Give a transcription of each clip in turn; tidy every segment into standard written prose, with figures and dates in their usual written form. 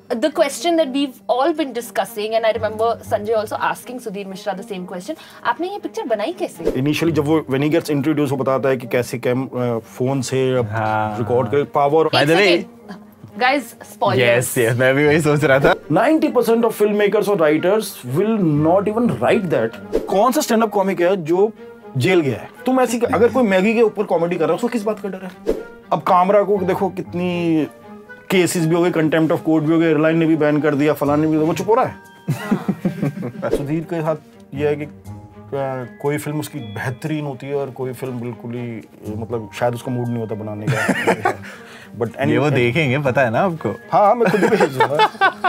the question that we've all been discussing, and I remember Sanjay also asking Sudhir Mishra the same question. आपने ये picture बनाई कैसे? Initially जब वो when he gets introduced वो बताता है कि कैसे फोन से रिकॉर्ड कर power. By the way, guys, spoilers. Yes, मैं भी वही सोच रहा था. 90% of filmmakers or writers will not even write that. कौन सा स्टैंड अप कॉमिक है जो जेल गया है? तुम ऐसी अगर कोई मैगी के ऊपर कॉमेडी कर रहा है उसको किस बात का डर है? अब कामरा को देखो कितनी केसेस भी हो गए, कंटेम्प्ट ऑफ कोर्ट भी हो गए, एयरलाइन ने भी बैन कर दिया, फलाने भी, वो चुप हो रहा है. सुधीर के साथ ये है कि कोई फिल्म उसकी बेहतरीन होती है और कोई फिल्म बिल्कुल ही मतलब शायद उसका मूड नहीं होता बनाने का. बट ये वो देखेंगे, पता है ना आपको? हाँ, मैं खुद भी भेजूंगा.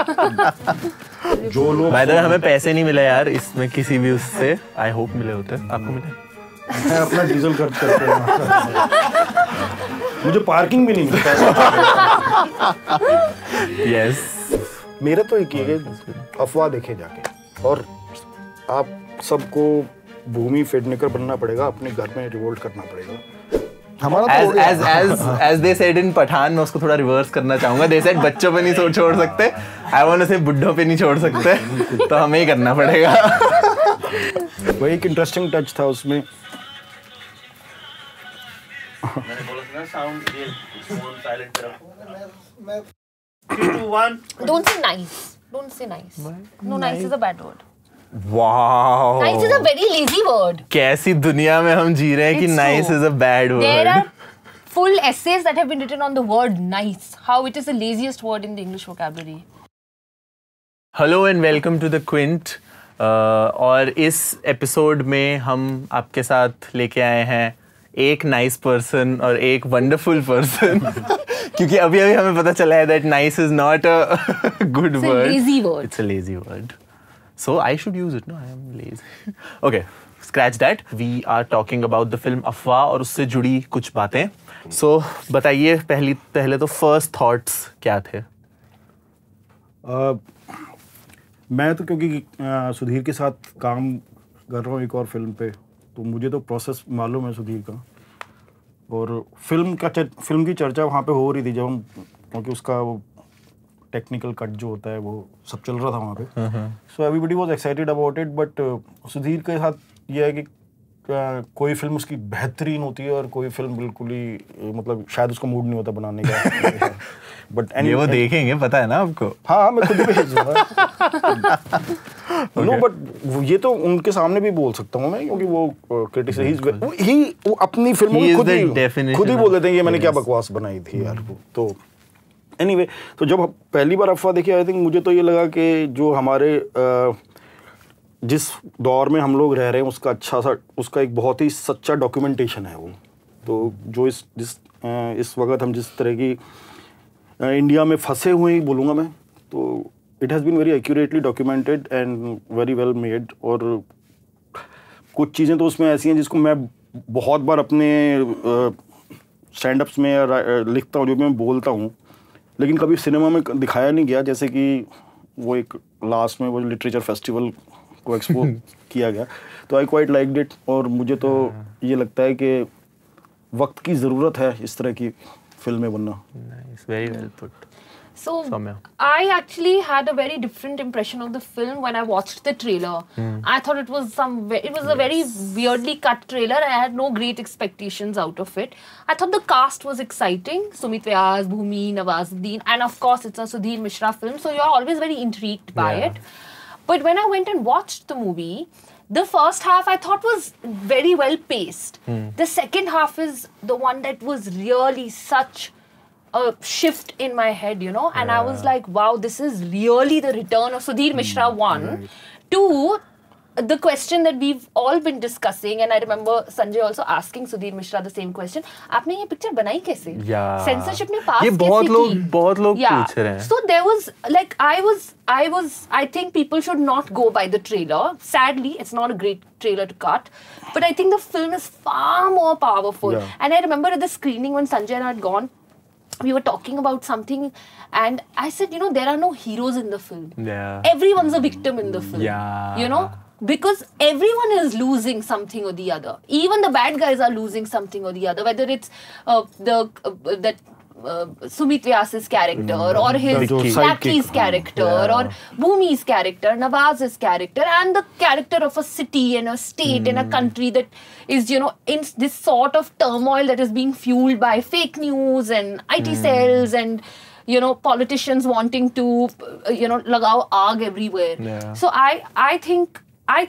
जो लोग बाय द वे हमें पैसे नहीं मिले यार इसमें किसी भी उससे. आई होप मिले होते. आपको मिले? मैं अपना डीजल खर्च करते हैं. मुझे पार्किंग भी नहीं मिलता. यस. मेरा तो एक ही है कि अफवाह देखे जाके, और आप सबको भूमि फेडनेकर बनना पड़ेगा, अपने घर में रिवोल्ट करना पड़ेगा. हमारा तो as they said in Pathan, मैं उसको थोड़ा रिवर्स करना चाहूंगा. they said बच्चों पे नहीं छोड़ सकते. I want to say बुड्ढों पे नहीं छोड़ सकते. तो हमें ही करना पड़ेगा. वही एक इंटरेस्टिंग टच था उसमें. Don't say nice. Don't say nice. No, nice is a bad word. Wow. Nice is a very lazy word. कैसी दुनिया में हम जी रहे हैं कि It's nice true. is a bad word. There are full essays that have been written on the word nice. How it is the laziest word in the English vocabulary. Hello and welcome to the Quint. और इस episode में हम आपके साथ लेके आए हैं एक नाइस पर्सन और एक वंडरफुल पर्सन. क्योंकि अभी हमें पता चला है that nice is not a good word. It's a lazy word. It's a lazy word. So I should use it. No, I am lazy. Okay, scratch that. We are talking about the film अफवाह और उससे जुड़ी कुछ बातें. So बताइए पहले तो first thoughts क्या थे? मैं तो क्योंकि सुधीर के साथ काम कर रहा हूँ एक और फिल्म पे, तो मुझे तो प्रोसेस मालूम है सुधीर का. और फिल्म की चर्चा वहाँ पे हो रही थी जब हम, क्योंकि उसका वो टेक्निकल कट जो होता है वो सब चल रहा था वहाँ पे. So everybody was excited about it. But Sudhir के साथ ये है कि कोई फिल्म उसकी बेहतरीन होती है और कोई फिल्म बिल्कुल ही मतलब शायद उसका मूड नहीं होता बनाने का. बट ये वो देखेंगे, पता है ना आपको? हाँ, मैं खुद भी भेजूंगा. नो, बट ये तो उनके सामने भी बोल सकता हूँ मैं, क्योंकि वो क्रिटिसाइज वो अपनी फिल्मों में खुद ही बोल देते हैं ये मैंने क्या बकवास बनाई थी यार. तो एनीवे, तो जब पहली बार अफवाह देखी, आई थिंक मुझे तो ये लगा कि जो हमारे जिस दौर में हम लोग रह रहे हैं उसका एक बहुत ही सच्चा डॉक्यूमेंटेशन है वो. तो जो इस वक्त हम जिस तरह की इंडिया में फंसे हुए ही बोलूँगा मैं, तो it has been very accurately documented and very well made. और कुछ चीज़ें तो उसमें ऐसी हैं जिसको मैं बहुत बार अपने स्टैंड अप्स में लिखता हूँ, जो मैं बोलता हूँ, लेकिन कभी सिनेमा में दिखाया नहीं गया. जैसे कि वो एक लास्ट में वो लिटरेचर फेस्टिवल को एक्सपो किया गया, तो आई क्वाइट लाइक्ड इट. और मुझे तो ये लगता है कि वक्त की ज़रूरत है इस तरह की फिल्में बनना. Nice, very well put. So, Soumya. I actually had a very different impression of the film when I watched the trailer. I thought it was a very weirdly cut trailer. I had no great expectations out of it. I thought the cast was exciting. Sumit Vyas, Bhumi, Nawazuddin, and of course it's a Sudhir Mishra film, so you're always very intrigued by it. But when I went and watched the movie, the first half I thought was very well paced. The second half is the one that was really such a shift in my head, you know, and I was like, wow, this is really the return of Sudhir Mishra, one. Right. Two, the question that we've all been discussing, and I remember Sanjay also asking Sudhir Mishra the same question, आपने ये picture बनाई कैसे? Censorship ने पास कैसे की? बहुत लोग पूछ रहे हैं. So there was like I think people should not go by the trailer. Sadly, it's not a great trailer to cut, but I think the film is far more powerful. And I remember at the screening when Sanjay and I had gone, we were talking about something and I said, you know, there are no heroes in the film. Everyone's a victim in the film. You know, because everyone is losing something or the other. Even the bad guys are losing something or the other, whether it's that Sumit Vyas's character or his Lackey's character or Bhumi's character, Nawaz's character, and the character of a city and a state and a country that is, you know, in this sort of turmoil that is being fueled by fake news and IT cells and, you know, politicians wanting to, you know, lagao aag everywhere. Yeah. So I think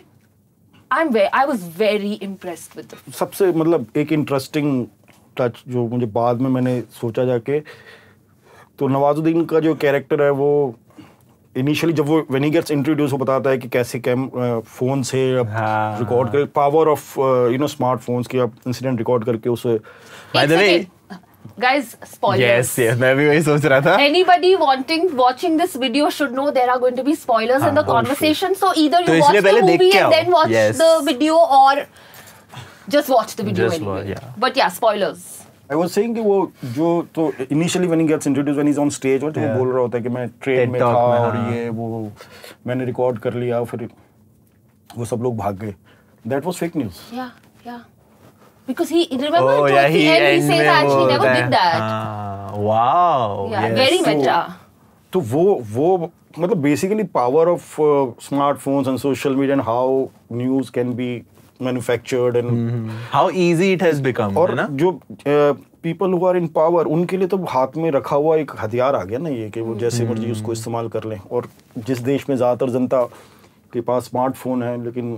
I was very impressed with the film. सबसे मतलब एक interesting touch जो मुझे बाद में मैंने सोचा जाके, तो नवाजुद्दीन का जो कैरेक्टर है वो इनिशियली जब वो व्हेन ही गेट्स इंट्रोड्यूस वो बताता है कि कैसे फोन से रिकॉर्ड कर, power off you know smartphones की आप इंसिडेंट रिकॉर्ड करके उसे by the way Guys, spoilers. Yes, मैं भी वही सोच रहा था. Anybody watching this video should know there are going to be spoilers in the conversation. So either you watch the movie and then watch the video, or just watch the video anyway. But yeah, spoilers. I was saying कि वो जो तो initially when he gets introduced, when he's on stage, और जो वो बोल रहा होता है कि मैं ट्रेन में था और ये वो मैंने रिकॉर्ड कर लिया, फिर वो सब लोग भाग गए. That was fake news. Yeah. Because he towards the end he says that he never did that. Wow. Yeah, very meta. तो वो मतलब basically power of smartphones and social media and how news can be manufactured and how easy it has become. और जो people who are in power उनके लिए तो हाथ में रखा हुआ एक हथियार आ गया ना ये कि वो जैसे मर्जी उसको इस्तेमाल कर लें. और जिस देश में ज़्यादातर जनता के पास स्मार्टफोन है लेकिन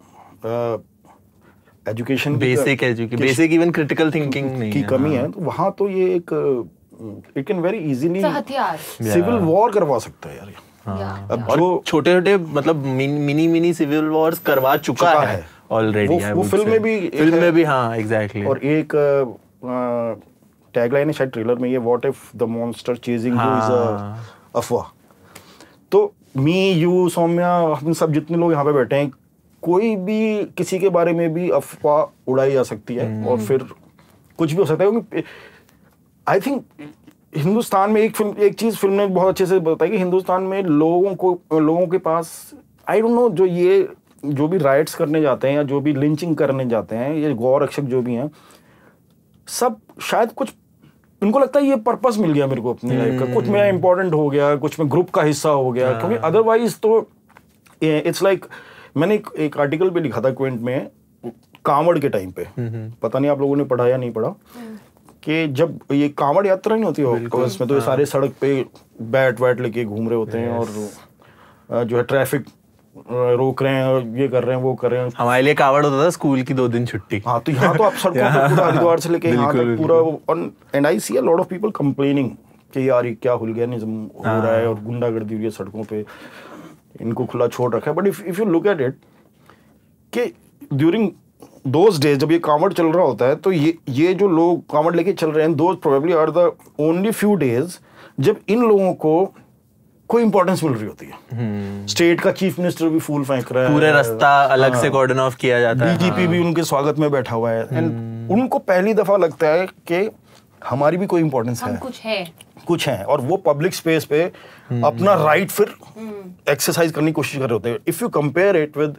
education basic even critical thinking नहीं की कमी है, तो वहाँ तो ये एक it can very easily civil war करवा सकता है यार. अब जो छोटे-छोटे मतलब मिनी सिविल वॉर्स करवा चुका है ऑलरेडी. वो फिल्म में भी हाँ एग्जैक्टली. और एक टैगलाइन है शायद ट्रेलर में, ये what if the monster chasing you is a अफवाह. तो मी यू सौम्या हम सब जितने लोग यहाँ पे बैठे हैं, कोई भी किसी के बारे में भी अफवाह उड़ाई जा सकती है और फिर कुछ भी हो सकता है. क्योंकि आई थिंक हिंदुस्तान में एक चीज़ फिल्म ने बहुत अच्छे से बताई कि हिंदुस्तान में लोगों के पास आई डोंट नो जो भी राइट्स करने जाते हैं या जो भी लिंचिंग करने जाते हैं, ये गौ रक्षक जो भी हैं, सब शायद कुछ उनको लगता है ये पर्पस मिल गया मेरे को अपनी लाइफ का, कुछ मेरा इंपॉर्टेंट हो गया, कुछ मैं ग्रुप का हिस्सा हो गया. क्योंकि अदरवाइज तो इट्स लाइक मैंने एक आर्टिकल पे लिखा था क्विंट में कांवड़ के टाइम पे, पता नहीं आप लोगों ने पढ़ा या नहीं पढ़ा, कि जब ये कांवड़ यात्रा नहीं होती है उसमें तो ये सारे सड़क पे बैट लेके घूम रहे होते हैं और जो है ट्रैफिक रोक रहे हैं और ये कर रहे हैं वो कर रहे हैं. हमारे लिए कांवड़ होता था स्कूल की 2 दिन छुट्टी. हाँ, तो यहाँ तो आप सड़कों पे पूरा हरिद्वार से लेके यहाँ तक पूरा, and I see a lot of people complaining कि यार ये क्या हुलिगैनिज्म हो रहा है और गुंडागर्दी हो रही है सड़कों पे, इनको खुला छोड़ रखा है. But if you look at it कि ड्यूरिंग दोज डेज जब ये कांवड़ चल रहा होता है, तो ये जो लोग कांवड़ लेके चल रहे हैं, those probably are the only few days जब इन लोगों को कोई इंपॉर्टेंस मिल रही होती है. स्टेट का चीफ मिनिस्टर भी फूल फेंक रहा है, पूरे रास्ता अलग से कॉर्डन ऑफ किया जाता है, डीजीपी भी उनके स्वागत में बैठा हुआ है. एंड उनको पहली दफा लगता है कि हमारी भी कोई इंपॉर्टेंस है, कुछ है और वो पब्लिक स्पेस पे अपना राइट फिर एक्सरसाइज करने की कोशिश कर रहे होते हैं. If you compare it with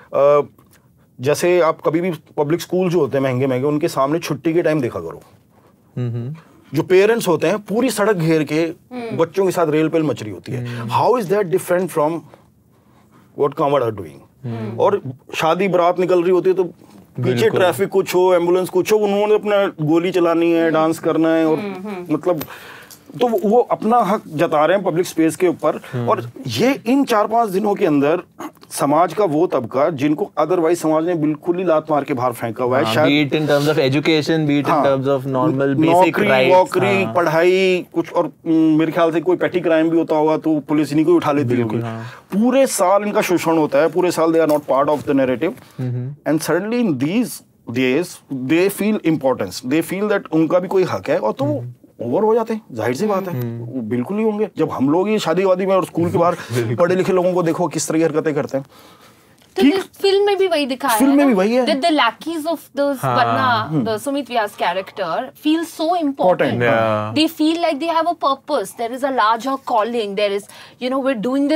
जैसे आप कभी भी पब्लिक स्कूल जो होते हैं महंगे उनके सामने छुट्टी के टाइम देखा करो, जो पेरेंट्स होते हैं पूरी सड़क घेर के बच्चों के साथ रेल पेल मच रही होती है. How is that different from what Kanwar are doing. और शादी बारात निकल रही होती है तो पीछे ट्रैफिक कुछ हो, एम्बुलेंस कुछ हो, उन्होंने अपना गोली चलानी है, डांस करना है और मतलब तो वो अपना हक जता रहे हैं पब्लिक स्पेस के ऊपर. और ये इन 4-5 दिनों के अंदर समाज का वो तबका जिनको अदरवाइज समाज ने बिल्कुल ही लात मार के बाहर फेंका हुआ है, शायद be it in terms of education, be it in terms of normal basic rights, नौकरी, पढ़ाई कुछ. और मेरे ख्याल से कोई पेटी क्राइम भी होता होगा तो पुलिस इन्हीं को उठा लेती होगी. पूरे साल इनका शोषण होता है, पूरे साल they are not part of the narrative, and suddenly in these days they feel importance, they feel that उनका भी कोई हक है, और तो ओवर हो जाते हैं. जाहिर सी बात है वो बिल्कुल ही होंगे. जब हम लोग ये शादी वादी में और स्कूल के बाहर पढ़े लिखे लोगों को देखो किस तरह की हरकतें करते हैं. तो फिल्म में भी वही दिखाया है. फिल्म में भी वही है. The lackeys of the Sumit Vyas character feel so important. They feel like they have a purpose. There is a larger calling. There is, we're doing this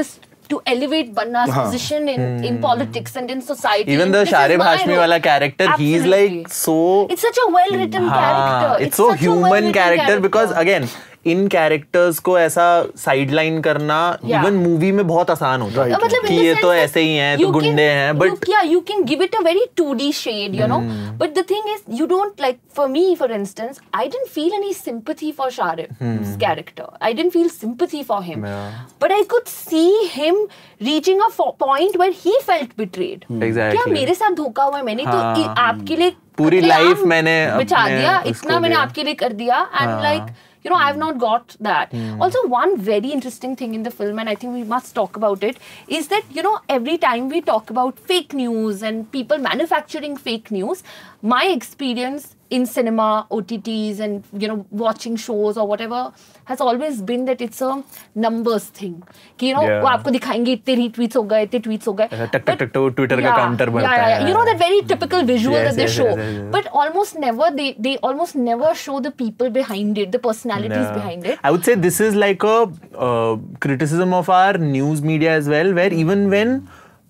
to elevate Banna's position in politics and in society. Even the Sharib Hashmi wala character, he's like so... It's such a well-written character. It's so human character because again, इन characters को ऐसा sideline करना even movie में बहुत आसान होता है कि ये तो ऐसे ही हैं, तो गुंडे हैं, but you can give it a very 2D shade, you know. But the thing is, you don't like, for me, for instance, I didn't feel any sympathy for Sharib's character. I didn't feel sympathy for him. But I could see him reaching a point where he felt betrayed. Exactly. क्या मेरे साथ धोखा हुआ है, मैंने तो आपके लिए पूरी लाइफ मैंने बचा दिया, इतना मैंने आपके लिए कर दिया, and like, you know, I've not got that. Also, one very interesting thing in the film, and I think we must talk about it, is that, you know, every time we talk about fake news and people manufacturing fake news, my experience in cinema, OTTs, and, you know, watching shows or whatever has always been that it's a numbers thing. कि, you know, वो आपको दिखाएंगे इतने retweets हो गए, इतने tweets हो गए. टक ट्विटर का काउंटर बढ़ता है. You know that very typical visual that they show. But almost never, they almost never show the people behind it, the personalities behind it. I would say this is like a criticism of our news media as well, where even when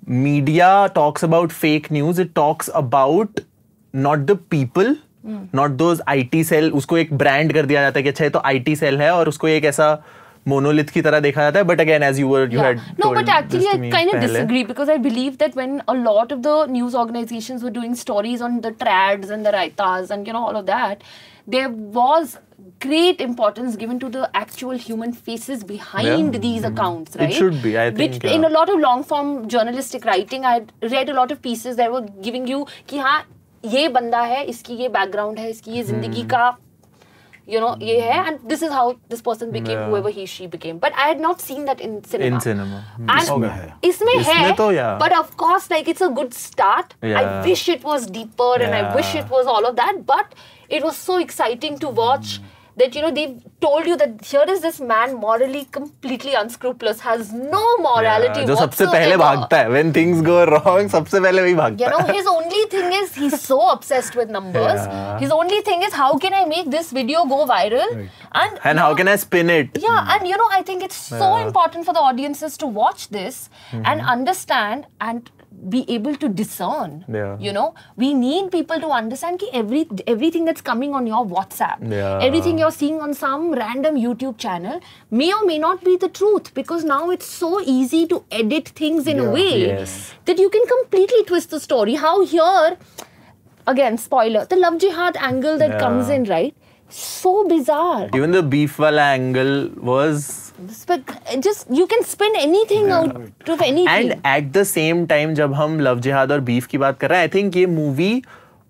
media talks about fake news, it talks about not the people, not those IT cell, उसको एक brand कर दिया जाता है कि अच्छा ये तो IT cell है और उसको एक ऐसा monolith की तरह देखा जाता है. But again, as you had no, but actually I kind of disagree, because I believe that when a lot of the news organizations were doing stories on the trads and the raitas and, you know, all of that, there was great importance given to the actual human faces behind these accounts, right? It should be, I think. In a lot of long form journalistic writing, I read a lot of pieces that were giving you कि हाँ ये बंदा है, इसकी ये background है, इसकी ये जिंदगी का, you know, ये है, and this is how this person became whoever she became. But I had not seen that in cinema. In cinema. इसमें है, तो yeah. but of course, like, it's a good start. I wish it was deeper and I wish it was all of that, but it was so exciting to watch that, you know, they told you that here is this man morally completely unscrupulous, has no morality जो सबसे whatsoever. पहले भागता है when things go wrong, सबसे पहले वही भागता है. You know, his only thing is he's so obsessed with numbers. His only thing is how can I make this video go viral, and how can I spin it? Yeah, and you know, I think it's so important for the audiences to watch this and understand and be able to discern. You know, we need people to understand कि everything that's coming on your WhatsApp, everything you're seeing on some random YouTube channel may or may not be the truth, because now it's so easy to edit things in a way that you can completely twist the story. How here, again, spoiler, the love jihad angle that comes in, right? So bizarre. Even the beef wala angle was... But just, you can spin anything out of anything. And at the same time, जब हम love jihad और beef की बात कर रहे हैं, I think ये movie,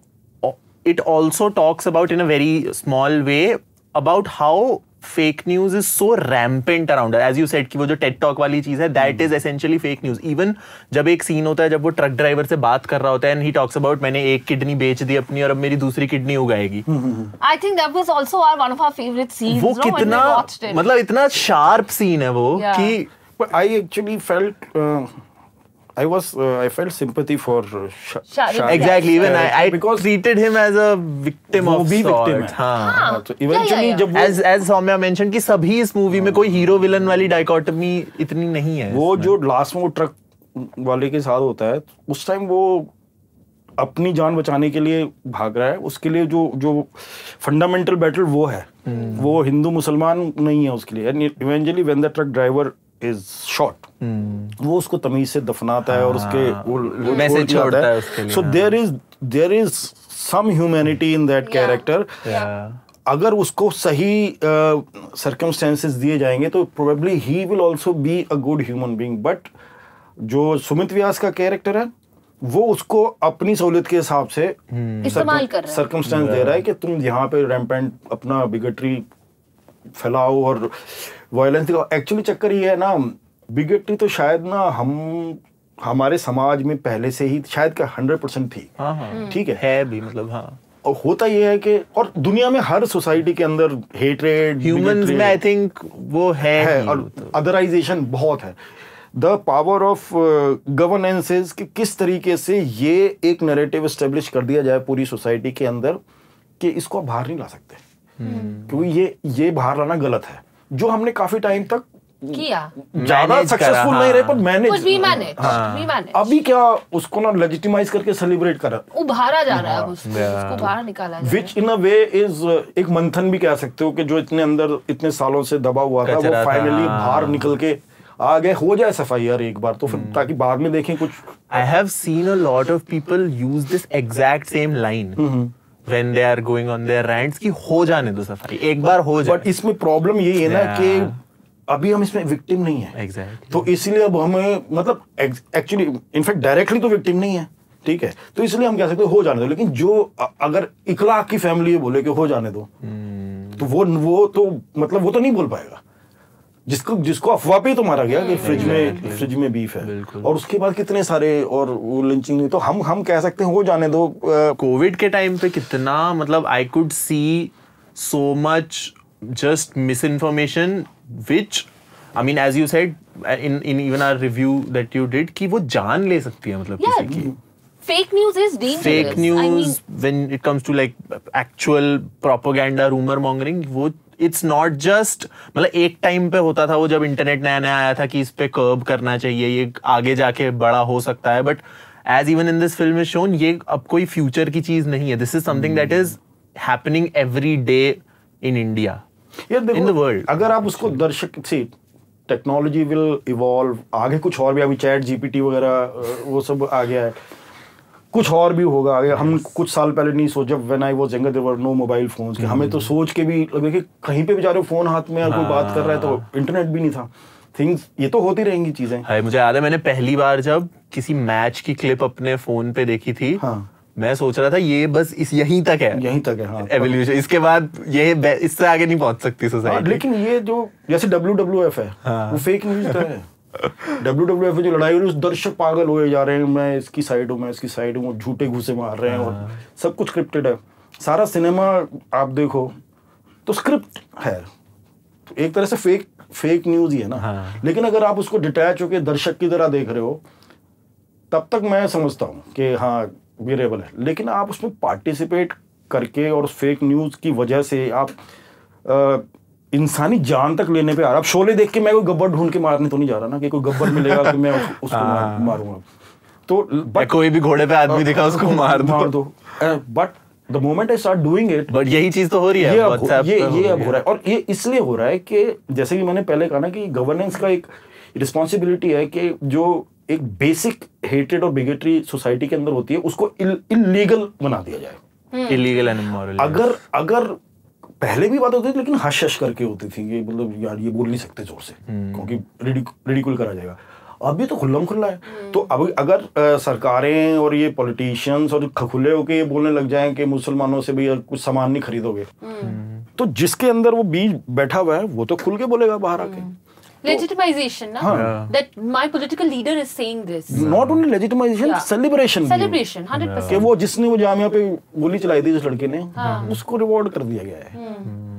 it also talks about in a very small way about how fake news is so rampant around it. As you said कि वो जो TED Talk वाली चीज़ है, that is essentially fake news. Even जब एक scene होता है जब वो ट्रक ड्राइवर से बात कर रहा होता है and he talks about मैंने एक किडनी बेच दी अपनी और अब मेरी दूसरी किडनी उगाएगी. I think that was also one of our favorite scenes. वो कितना मतलब इतना sharp scene है वो कि. But I actually felt I felt sympathy for Sharib. Exactly. Even I treated him as a victim of sorts. हाँ. So eventually जब as Saumya mentioned कि सभी इस movie में कोई hero villain वाली dichotomy इतनी नहीं है. वो जो last में वो ट्रक वाले के साथ होता है, उस टाइम वो अपनी जान बचाने के लिए भाग रहा है. उसके लिए जो fundamental battle वो है. वो हिंदू मुसलमान नहीं है उसके लिए. And eventually when the truck driver is shot, वो उसको तमीज से दफनाता है और उसके मैसेज छोड़ता है उसके लिए. So there is some humanity in that character. अगर उसको सही circumstances दिए जाएंगे तो probably he will also be a good human being. But जो सुमित व्यास का कैरेक्टर है वो उसको अपनी सहूलियत के हिसाब से इस्तेमाल कर रहा है. circumstance दे रहा है कि तुम यहाँ पे rampant अपना बिगटरी फैलाओ और वायलेंस दिखाओ. एक्चुअली चक्कर ये है ना, बिगटरी तो शायद ना हमारे समाज में पहले से ही शायद का 100% थी. ठीक है भी मतलब. हाँ, और होता ये है कि और दुनिया में हर सोसाइटी के अंदर हेट्रेड ह्यूमंस में आई थिंक वो है और अदराइजेशन बहुत है. द पावर ऑफ गवर्नेंसेस कि किस तरीके से ये एक नैरेटिव एस्टेब्लिश कर दिया जाए पूरी सोसाइटी के अंदर कि इसको आप बाहर नहीं ला सकते, क्योंकि ये बाहर लाना गलत है. जो हमने काफी टाइम तक किया, ज्यादा सक्सेसफुल नहीं रहे, पर मैनेज अभी क्या उसको ना लेजिटिमाइज करके सेलिब्रेट करा, उभारा जा रहा है उसको बाहर निकाला जा, विच इन अ वे इज एक मंथन भी कह सकते हो कि जो इतने अंदर इतने सालों से दबा हुआ था वो फाइनली बाहर निकल के आगे हो जाए सफाई एक बार, तो फिर ताकि बाद में देखें कुछ. I have seen a lot of people use this exact same line when they are going on their rants कि हो जाने दो सफाई, एक बार हो जाए. बट इसमें प्रॉब्लम ये है ना कि अभी हम इसमें विक्टिम नहीं है. Exactly. तो इसलिए अब हमें मतलब एक्चुअली इनफैक्ट डायरेक्टली तो विक्टिम नहीं है, ठीक है, तो इसलिए हम कह सकते हो जाने दो. लेकिन जो अगर इकलाक की फैमिली बोले कि हो जाने दो, तो वो तो मतलब वो तो नहीं बोल पाएगा. जिसको अफवाह पे तो मारा गया कि फ्रिज में बीफ है, और उसके बाद कितने सारे और वो लिंचिंग, तो हम कह सकते हैं हो जाने दो. कोविड के टाइम पे कितना मतलब I could see so much just misinformation which I mean as you said in even our review that you did कि वो जान ले सकती है मतलब किसी की. Fake news is dangerous. Fake news when it comes to like actual propaganda, rumor mongering, वो it's not just मतलब एक टाइम पे होता था वो जब इंटरनेट नया नया आया था कि इस पे कर्ब करना चाहिए, ये आगे जाके बड़ा हो सकता है, but as even in this film is shown ये अब कोई फ्यूचर की चीज नहीं है. This is something that is happening every day in India, in the world. अगर आप उसको दर्शक से टेक्नोलॉजी विल इवॉल्व, आगे कुछ और भी, अभी चैट जीपीटी वगैरह वो सब आ गया है, कुछ और भी होगा आगे. हम कुछ साल पहले नहीं सोच, जब when I was younger there were no mobile phones, कि हमें तो सोच के भी लगे कि कहीं पे भी जा रहे हो फोन हाथ में, कोई बात कर रहा है, तो इंटरनेट भी नहीं था. थिंग्स ये तो होती रहेंगी चीजें. मुझे याद है मैंने पहली बार जब किसी मैच की क्लिप अपने फोन पे देखी थी, मैं सोच रहा था ये बस यहीं तक है एवोल्यूशन, इसके बाद ये इससे आगे नहीं पहुंच सकती सोसाइटी. लेकिन ये जो जैसे WWF है वो फेक न्यूज तो है. WWF में जो लड़ाई हो रही है, उस दर्शक पागल हुए जा रहे हैं, मैं इसकी साइड हूँ, झूठे घूसे मार रहे हैं, और सब कुछ स्क्रिप्टेड है. सारा सिनेमा आप देखो तो स्क्रिप्ट है, तो एक तरह से फेक न्यूज ही है ना. लेकिन अगर आप उसको डिटैच होकर दर्शक की तरह देख रहे हो, तब तक मैं समझता हूँ कि हाँ वेरिएबल है. लेकिन आप उसमें पार्टिसिपेट करके और उस फेक न्यूज की वजह से आप इंसानी जान तक लेने पे आ रहा. अब शोले देख के मैं कोई गब्बर ढूंढ के मारने तो नहीं जा रहा ना, कि कोई गब्बर मिलेगा कि मैं उसको मारूंगा. तो कोई भी घोड़े पे आदमी दिखा उसको मार दो. But the moment I start doing it, but यही चीज तो हो रही है, ये अब हो रहा है. और ये इसलिए हो रहा है कि जैसे कि मैंने पहले कहा ना कि गवर्नेंस का एक रिस्पॉन्सिबिलिटी है कि जो एक बेसिक हेटेड और बिगेटरी सोसाइटी के अंदर होती है उसको इलीगल बना दिया जाए. Illegal and immoral. अगर पहले भी बात होती थी, लेकिन हश करके होती थी कि मतलब यार ये बोल नहीं सकते जोर से, क्योंकि रिडिकुल करा जाएगा. अभी तो खुल्लम खुल्ला है. तो अब अगर सरकारें और ये पॉलिटिशियंस और खुले होके ये बोलने लग जाएं कि मुसलमानों से भी कुछ सामान नहीं खरीदोगे, तो जिसके अंदर वो बीज बैठा हुआ है वो तो खुल के बोलेगा बाहर आके. Legitimization, na? That my political leader is saying this. Not only legitimization, celebration, 100%. कि वो जिसने वो जामिया पे गोली चलाई थी जिस लड़के ने, उसको रिवॉर्ड कर दिया गया है.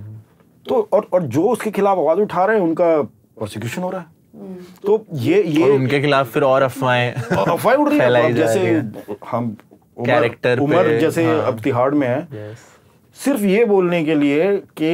तो और जो उसके खिलाफ आवाज उठा रहे हैं उनका प्रोसिक्यूशन हो रहा है. तो ये और उनके खिलाफ फिर और अफवाहें उड़ रही है. जैसे हम कैरेक्टर उमर जैसे अब तिहाड़ में है, सिर्फ ये बोलने के लिए कि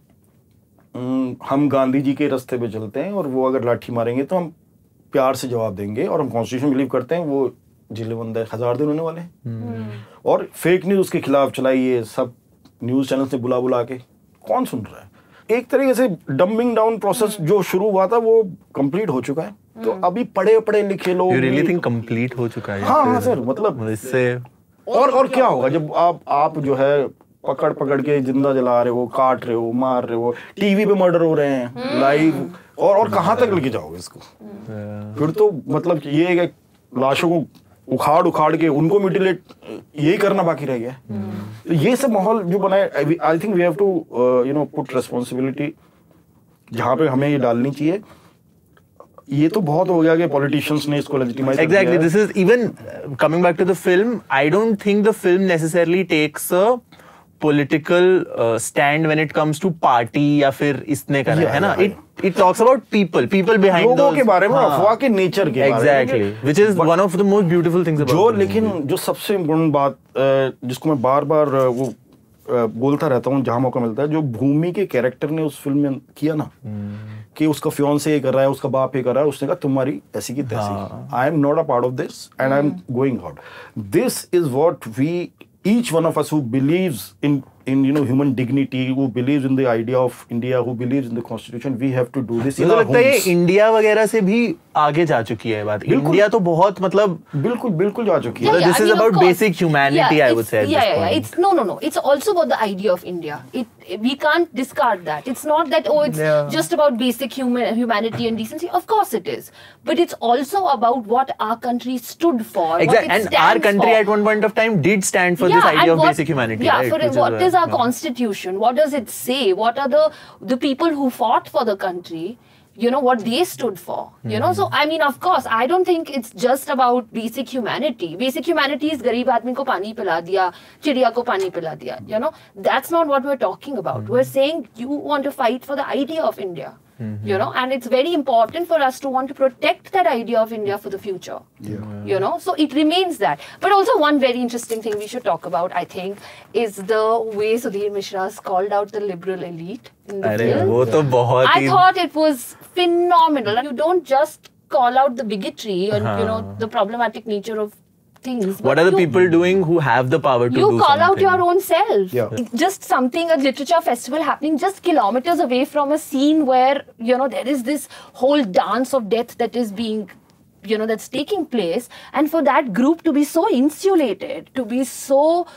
हम गांधी जी के रास्ते पे चलते हैं और वो अगर लाठी मारेंगे तो हम प्यार से जवाब देंगे, और हम कॉन्स्टिट्यूशन बिलीव करते हैं, वो जिलेबंद 1000 दिन होने वाले हैं. और फेक न्यूज के खिलाफ चलाइए, सब न्यूज चैनल से बुला के, कौन सुन रहा है. एक तरीके से डम्बिंग डाउन प्रोसेस जो शुरू हुआ था वो कंप्लीट हो चुका है. तो अभी पढ़े लिखे लोग You really think कंप्लीट हो चुका है? हाँ सर, मतलब इससे और क्या होगा जब आप जो है पकड़ के जिंदा जला रहे हो, काट रहे हो, मार रहे हो, टीवी पे मर्डर हो रहे हैं लाइव, और कहाँ तक लेके जाओगे इसको. फिर तो मतलब ये है कि लाशों को उखाड़ के उनको म्यूटिलेट यही करना बाकी रह गया. तो ये सब माहौल जो बना है, I think we have to put responsibility जहाँ पे हमें ये डालनी चाहिए. ये तो बहुत हो गया कि पॉलिटिशियंस ने इसको लेजिटिमाइज किया. Exactly, this is even coming back to the film. I don't think the film necessarily takes a political stand when it comes to party या फिर इसने करा है ना. It talks about people behind लोगों के बारे में, अफवाह के नेचर के बारे में. Exactly, which is one of the most beautiful things about जो लेकिन जो सबसे इम्पोर्टेंट बात जिसको मैं बार वो बोलता रहता हूँ जहाँ मौका मिलता है, जो भूमि के कैरेक्टर ने उस फिल्म में किया ना, कि उसका फियांसे ये कर रहा है, उसका बाप ये कर रहा है, उसने कहा तुम्हारी ऐसी की तैसी, I am not a part of this and I am going out. This is what we each one of us who believes in human dignity, who believes in the idea of India, who believes in the constitution, we have to do this. मुझे लगता है India वगैरह से भी आगे जा चुकी है बात. इंडिया तो बहुत मतलब बिल्कुल जा चुकी है. This is about basic humanity, I would say. It's no. It's also about the idea of India. We can't discard that. It's not that it's just about basic humanity and decency. Of course it is, but it's also about what our country stood for. Exactly, and our country at one point of time did stand for this idea of basic humanity. Yeah, right? What is our constitution? What does it say? What are the people who fought for the country? What they stood for, so I mean, of course, I don't think it's just about basic humanity. Basic humanity is garib aadmi ko pani pila diya, chidiya ko pani pila diya, that's not what we're talking about. We're saying you want to fight for the idea of India, and it's very important for us to want to protect that idea of India for the future. So it remains that. But also one very interesting thing we should talk about, I think, is the way Sudhir Mishra has called out the liberal elite in the film. वो तो बहुत I thought it was phenomenal. You don't just call out the bigotry and the problematic nature of things. What are the people doing who have the power to do something? You call out your own self. Yeah. Just something, a literature festival happening just kilometers away from a scene where, there is this whole dance of death that is being, that's taking place. And for that group to be so insulated, to be so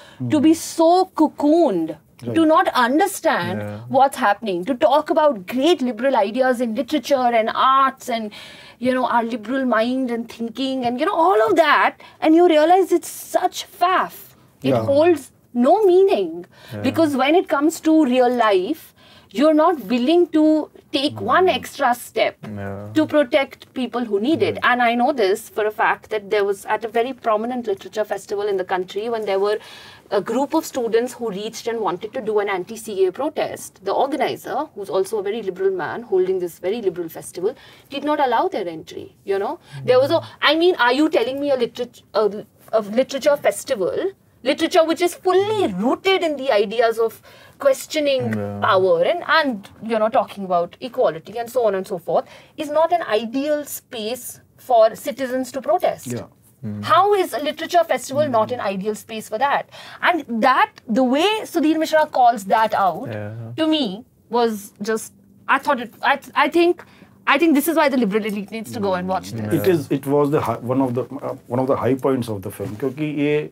cocooned, right, to not understand what's happening, to talk about great liberal ideas in literature and arts and, our liberal mind and thinking and, all of that. And you realize it's such faff. It holds no meaning. Because when it comes to real life, you're not willing to take one extra step to protect people who need it. And I know this for a fact that there was at a very prominent literature festival in the country when there were a group of students who reached and wanted to do an anti-CA protest. The organizer, who's also a very liberal man holding this very liberal festival, did not allow their entry, There was are you telling me a literature festival, literature which is fully rooted in the ideas of questioning power and talking about equality and so on and so forth, is not an ideal space for citizens to protest. Yeah. How is a literature festival not an ideal space for that? And that, the way Sudhir Mishra calls that out, to me, was just, I think this is why the liberal elite needs to go and watch this. It was one of the high points of the film, क्योंकि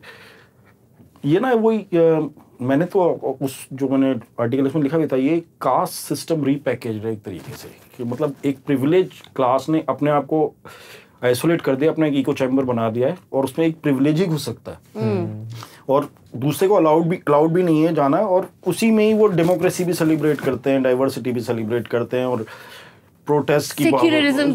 ये ना वही मैंने तो मैंने article इसमें लिखा भी था, ये कास्ट सिस्टम रीपैकेज है एक तरीके से, कि मतलब एक प्रिविलेज क्लास ने अपने आप को आइसोलेट कर दिया, अपना एक इको चैम्बर बना दिया है और उसमें एक प्रिविलेज ही घुस सकता है और दूसरे को अलाउड भी नहीं है जाना, और उसी में ही वो डेमोक्रेसी भी सेलिब्रेट करते हैं, डाइवर्सिटी भी सेलिब्रेट करते हैं और प्रोटेस्ट की secularism,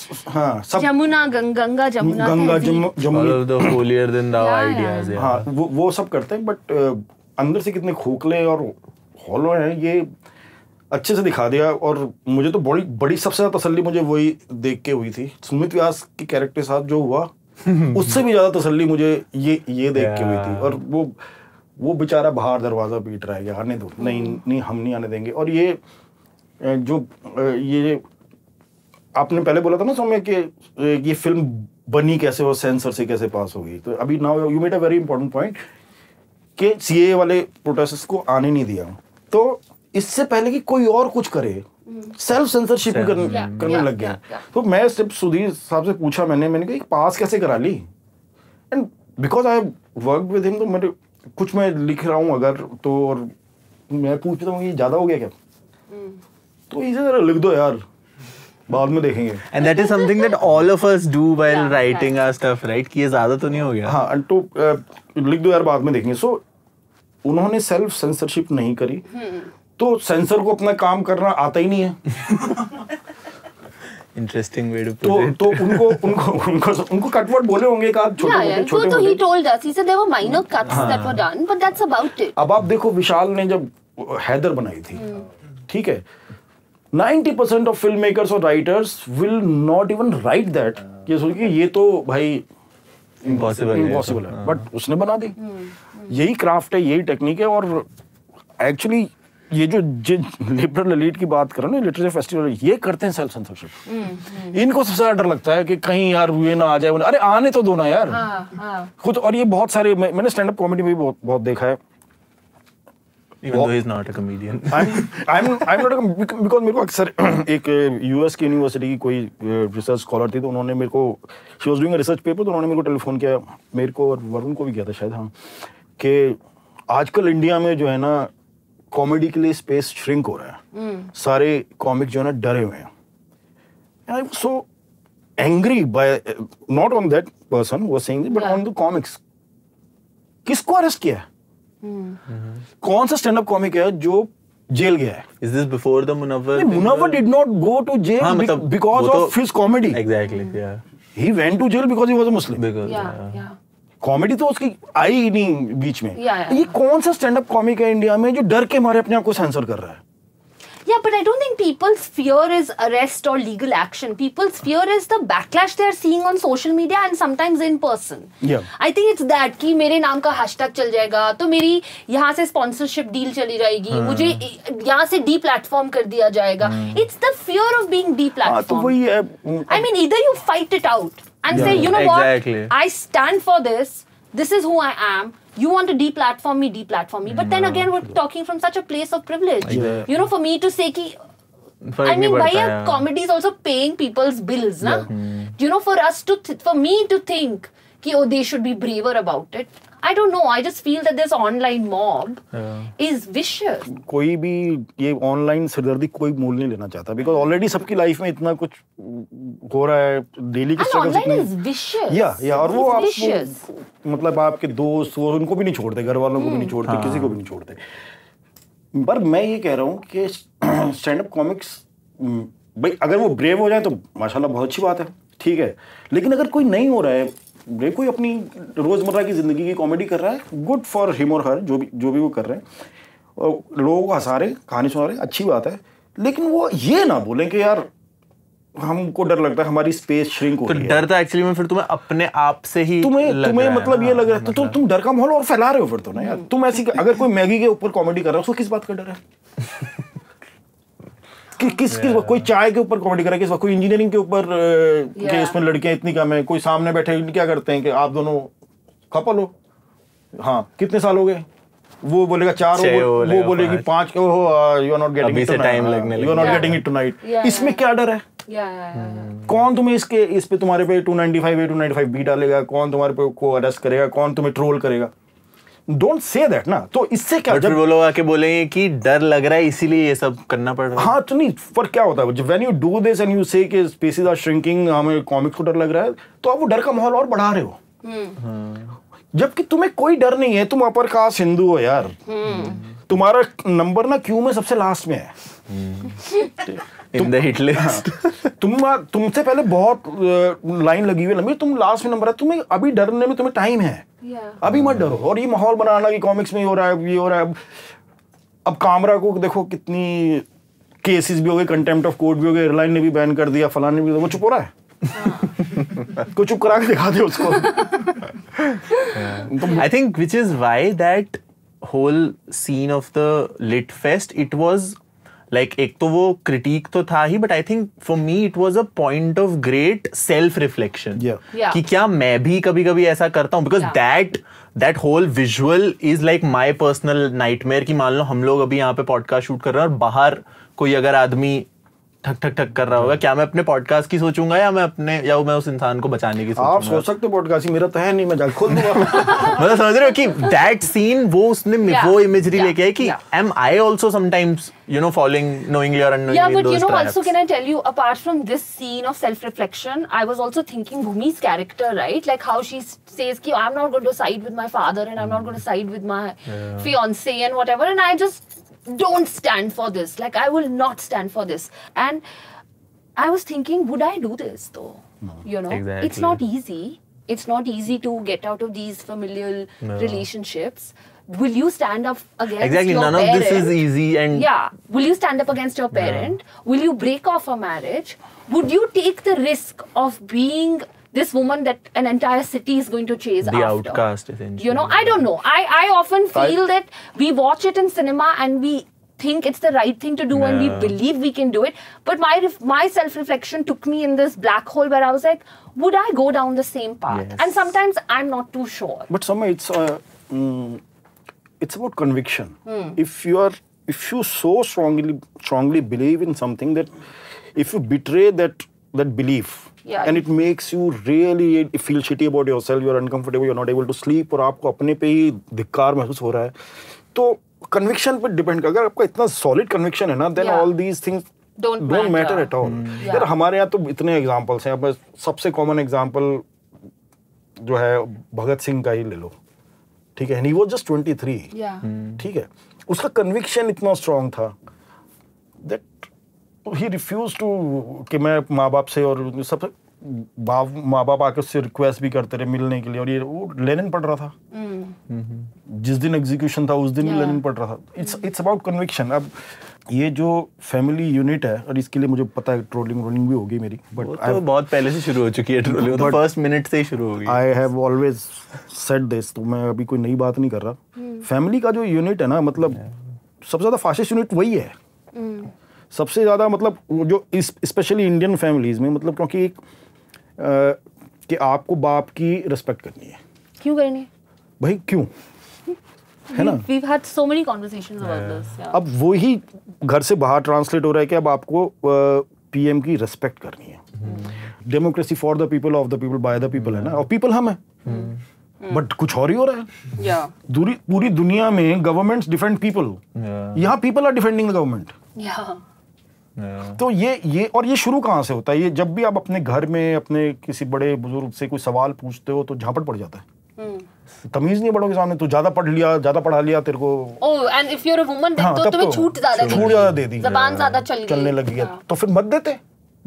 Ganga Jamuna holier than thou ideas, वो सब करते हैं, बट अंदर से कितने खोखले और हॉलो हैं ये अच्छे से दिखा दिया. और मुझे तो बड़ी सबसे ज्यादा तसल्ली मुझे वही देख के हुई थी, सुमित व्यास के कैरेक्टर के साथ जो हुआ उससे भी ज्यादा तसल्ली मुझे ये देख के हुई थी. और वो बेचारा बाहर दरवाजा पीट रहा है, आने दो, नहीं हम नहीं आने देंगे. और ये आपने पहले बोला था ना सौम्य कि ये फिल्म बनी कैसे और सेंसर से कैसे पास होगी, तो अभी now you made a very important point कि सीए वाले प्रोटेस्टर्स को आने नहीं दिया. तो इससे पहले कि कोई और कुछ करे, सेल्फ सेंसरशिप करने लग गया. तो मैं सिर्फ सुधीर साहब से पूछा, मैंने कहा पास कैसे करा ली, and because I work with him, तो मेरे कुछ मैं लिख रहा हूँ अगर तो, और मैं पूछता हूँ ये ज्यादा हो गया क्या, तो इसे जरा लिख दो यार, बाद में देखेंगे. And that is something that all of us do while writing our stuff, right? कि ये ज्यादा तो नहीं हो गया. हाँ, तो लिख दो यार, बाद में देखेंगे. सो उन्होंने सेल्फ सेंसरशिप नहीं करी, तो सेंसर को अपना काम करना आता ही नहीं है. Interesting way to put it. तो उनको कटवर्ड बोले होंगे का छोटे. तो he told us, he said there were minor cuts that were done, but that's about it. अब आप देखो, विशाल ने जब हैदर बनाई थी, ठीक है, 90% of filmmakers or writers will not even write that. ये सोच के ये तो भाई impossible है, बट उसने बना दी. यही क्राफ्ट है, यही टेक्निक है. और एक्चुअली ये जो लिबरल एलीट की बात करो ना, लिटरेचर फेस्टिवल, ये करते हैं सेल्फ सेंसरशिप। इनको सबसे ज्यादा डर लगता है कि कहीं यार ये ना आ जाए, अरे आने तो दो ना यार। खुद, और ये बहुत सारे, मैंने स्टैंड अप कॉमेडी में भी बहुत देखा है। Even though he's not a comedian. I'm not a, because मेरे को अक्सर एक यूएस की यूनिवर्सिटी की कोई रिसर्च स्कॉलर थी, तो उन्होंने मेरे को, she was doing a research paper, तो उन्होंने मेरे को टेलीफोन किया, मेरे को और वरुण को भी किया था शायद, हाँ, कि आजकल इंडिया में जो है ना कॉमेडी के लिए स्पेस श्रिंक हो रहा है। सारे कॉमिक जो है ना डरे हुए हैं। And I was so angry by, not on that person who was saying this, but on the comics. किसको अरेस्ट किया है? कौन सा स्टैंड अप कॉमिक है जो जेल गया है? Is this before the Munawwar? Munawwar did not go to jail because of his comedy. Exactly, yeah. He went to jail because he was a Muslim. Because, yeah. Comedy तो उसकी आई ही नहीं बीच में। ये कौन सा स्टैंड अप कॉमिक है India में जो डर के मारे अपने आप को सेंसर कर रहा है? Yeah, but I don't think people's fear is arrest or legal action. People's fear is the backlash they are seeing on social media and sometimes in person. Yeah. I think it's that कि मेरे नाम का hashtag चल जाएगा तो मेरी यहाँ से स्पॉन्सरशिप डील चली जाएगी, मुझे यहाँ से डी प्लेटफॉर्म कर दिया जाएगा. It's the fear of being deplatformed. तो वही है. I mean, either you fight it out and say, you know what, I stand for this. This is who I am. You want to deplatform me, but then again we're talking from such a place of privilege. You know, for me to say ki, I mean, why are comedies also paying people's bills, na? You know, for us to for me to think ki, oh, they should be braver about it. I don't know. I just feel that this online mob is vicious. कोई भी ये online सिरदर्दी कोई मोल नहीं लेना चाहता, because already सबकी life में इतना कुछ हो रहा है, डेली के स्ट्रगल्स इतने। Online is vicious. या और वो आपको, मतलब आपके दोस्त वो उनको भी नहीं छोड़ते, घर वालों को भी नहीं छोड़ते, किसी को भी नहीं छोड़ते। पर मैं ये कह रहा हूँ कि स्टैंड अप कॉमिक्स, भाई अगर वो ब्रेव हो जाए तो माशाल्लाह बहुत अच्छी बात है, ठीक है, लेकिन अगर कोई नहीं हो रहा है, कोई अपनी रोजमर्रा की जिंदगी की कॉमेडी कर रहा है, गुड फॉर हिम और हर, जो भी वो कर रहे हैं, और लोगों को हंसा रहे, कहानी सुना रहे, अच्छी बात है, लेकिन वो ये ना बोलें कि यार हमको डर लगता है, हमारी स्पेस श्रिंक हो रही है। तो डर तो एक्चुअली में फिर तुम्हें अपने आप से ही तुम्हें मतलब ये लग रहा है, तो तुम डर का माहौल और फैला रहे हो फिर तो ना यार। तुम ऐसी, अगर कोई मैगी के ऊपर कॉमेडी कर रहा है उसको किस बात का डर है? किस कोई चाय के ऊपर कॉमेडी कर रहा है, किस कोई इंजीनियरिंग के ऊपर कि इसमें लड़कियां इतनी कम है, कोई सामने बैठे क्या करते हैं कि आप दोनों कपल हो, हाँ कितने साल हो गए, वो बोलेगा 4 हो, वो बोलेगी 5, oh you are not getting it tonight, you are not getting it tonight. इसमें क्या डर है? कौन तुम्हें इस पे तुम्हारे पे 295 295 बी डालेगा, कौन तुम्हारे पे को अरेस्ट करेगा, कौन तुम्हें ट्रोल करेगा? डोंट से दैट ना। तो इससे क्या, जब वो लोग आके बोलेंगे कि डर लग रहा है इसीलिए ये सब करना पड़ रहा है। हाँ तो नहीं, पर क्या होता है when you do this and you say कि स्पेसेस आर श्रिंकिंग, हमें कॉमिक्स को डर लग रहा है, तो आप वो डर का माहौल और बढ़ा रहे हो। जबकि तुम्हें कोई डर नहीं है, तुम अपर कास्ट हिंदू हो यार, तुम्हारा नंबर ना क्यू में सबसे लास्ट में है इन द हिट लिस्ट। तुमसे पहले बहुत लाइन लगी हुई लंबी, तुम लास्ट में नंबर है, तुम्हें अभी डरने में तुम्हें टाइम है, अभी मत डरो। और ये माहौल बनाना कि कॉमिक्स में हो रहा है, ये हो रहा है। अब कामरा को देखो कितनी केसेस भी हो गए, कंटेम्प्ट ऑफ कोर्ट भी हो गए, एयरलाइन ने भी बैन कर दिया, फलाने भी, वो चुप हो रहा है। कोई चुप करा के दिखा दे उसको। I think which is why that whole scene of the Lit Fest, it was like, एक तो वो critique तो था ही, but I think for me it was a point of great self reflection कि क्या मैं भी कभी कभी ऐसा करता हूँ, because that whole visual is like my personal nightmare कि मान लो हम लोग अभी यहाँ पे पॉडकास्ट शूट कर रहे हैं और बाहर कोई अगर आदमी ठक ठक ठक कर रहा होगा, क्या मैं अपने पॉडकास्ट की सोचूंगा या मैं उस इंसान को बचाने की सोचूंगा? आप सोच सकते हो पॉडकास्ट, मेरा तो है नहीं, मैं खोल दूंगा। मतलब समझ रहे हो कि दैट सीन वो उसने वो इमेजरी लेके आए कि am I also sometimes falling knowingly or unknowingly in those traps? Yeah, but also can I tell you, apart from this scene of self reflection, I was also thinking Bhumi's character, right? Like how she says ki I'm not going to side with my father and I'm not going to side with my fiance and whatever, and I just don't stand for this. Like I will not stand for this. And I was thinking, would I do this though? Exactly. It's not easy. It's not easy to get out of these familial relationships. Will you stand up against your parent? None of this is easy. And will you stand up against your parent? Will you break off a marriage? Would you take the risk of being this woman that an entire city is going to chase after? The outcast, essentially. I don't know. I often feel that we watch it in cinema and we think it's the right thing to do and we believe we can do it. But my self-reflection took me in this black hole where I was like, would I go down the same path? Yes. And sometimes I'm not too sure. But Samay, it's about conviction. If you so strongly believe in something that if you betray that belief, and it makes you really feel shitty about yourself, you're uncomfortable, you're not able to sleep, और आपको अपने पे ही धिक्कार महसूस हो रहा है, तो कन्विक्शन पे डिपेंड कर, अगर आपका इतना सॉलिड कन्विक्शन है ना, then all these things don't matter at all. यार हमारे यहाँ तो इतने एग्जांपल्स हैं. अब सबसे कॉमन एग्जांपल जो है भगत सिंह का ही ले लो, ठीक है, ही वाज जस्ट 23, ठीक है, उसका कन्विक्शन इतना स्ट्रांग था दैट ही रिफ्यूज टू कि मैं माँ बाप से और सबसे माँ बाप आके उससे रिक्वेस्ट भी करते रहे मिलने के लिए, और ये वो लेनिन पढ़ रहा था. जिस दिन एग्जीक्यूशन था उस दिन ही लेनिन पढ़ रहा था. It's about conviction. अब ये जो फैमिली यूनिट है, और इसके लिए मुझे पता है ट्रोलिंग भी होगी मेरी, बट तो बहुत पहले से शुरू हो चुकी है ट्रोलिंग, तो फर्स्ट मिनट से ही शुरू हो गई. I have always said this, तो मैं अभी कोई नई बात नहीं कर रहा. फैमिली का जो यूनिट है ना, मतलब सबसे ज्यादा फासिस्ट यूनिट वही है. सबसे ज्यादा मतलब जो स्पेशली इंडियन फैमिलीज में, मतलब क्योंकि एक कि आपको बाप की रिस्पेक्ट करनी है. क्यों करनी है भाई, क्यों, है ना? We've had so many conversations about this. Yeah. अब वो ही घर से बाहर ट्रांसलेट हो रहा है कि अब आपको पीएम की रिस्पेक्ट करनी है. Democracy for the people, of the people, by the people है ना, और पीपल हम है. बट कुछ और ही हो रहा है. Yeah. पूरी दुनिया में गवर्नमेंट्स डिफेंड पीपल, यहाँ people are defending the government. Yeah. तो ये और ये शुरू कहाँ से होता है? ये जब भी आप अपने घर में अपने किसी बड़े बुजुर्ग से कोई सवाल पूछते हो तो झापट पड़ जाता है. तमीज नहीं बड़ों के सामने, तो ज्यादा पढ़ा लिया तेरे को. Oh, and if you're a woman, then तो तुम्हें छूट ज्यादा दे दी, जबान ज्यादा चलने लगी है, तो फिर मत देते.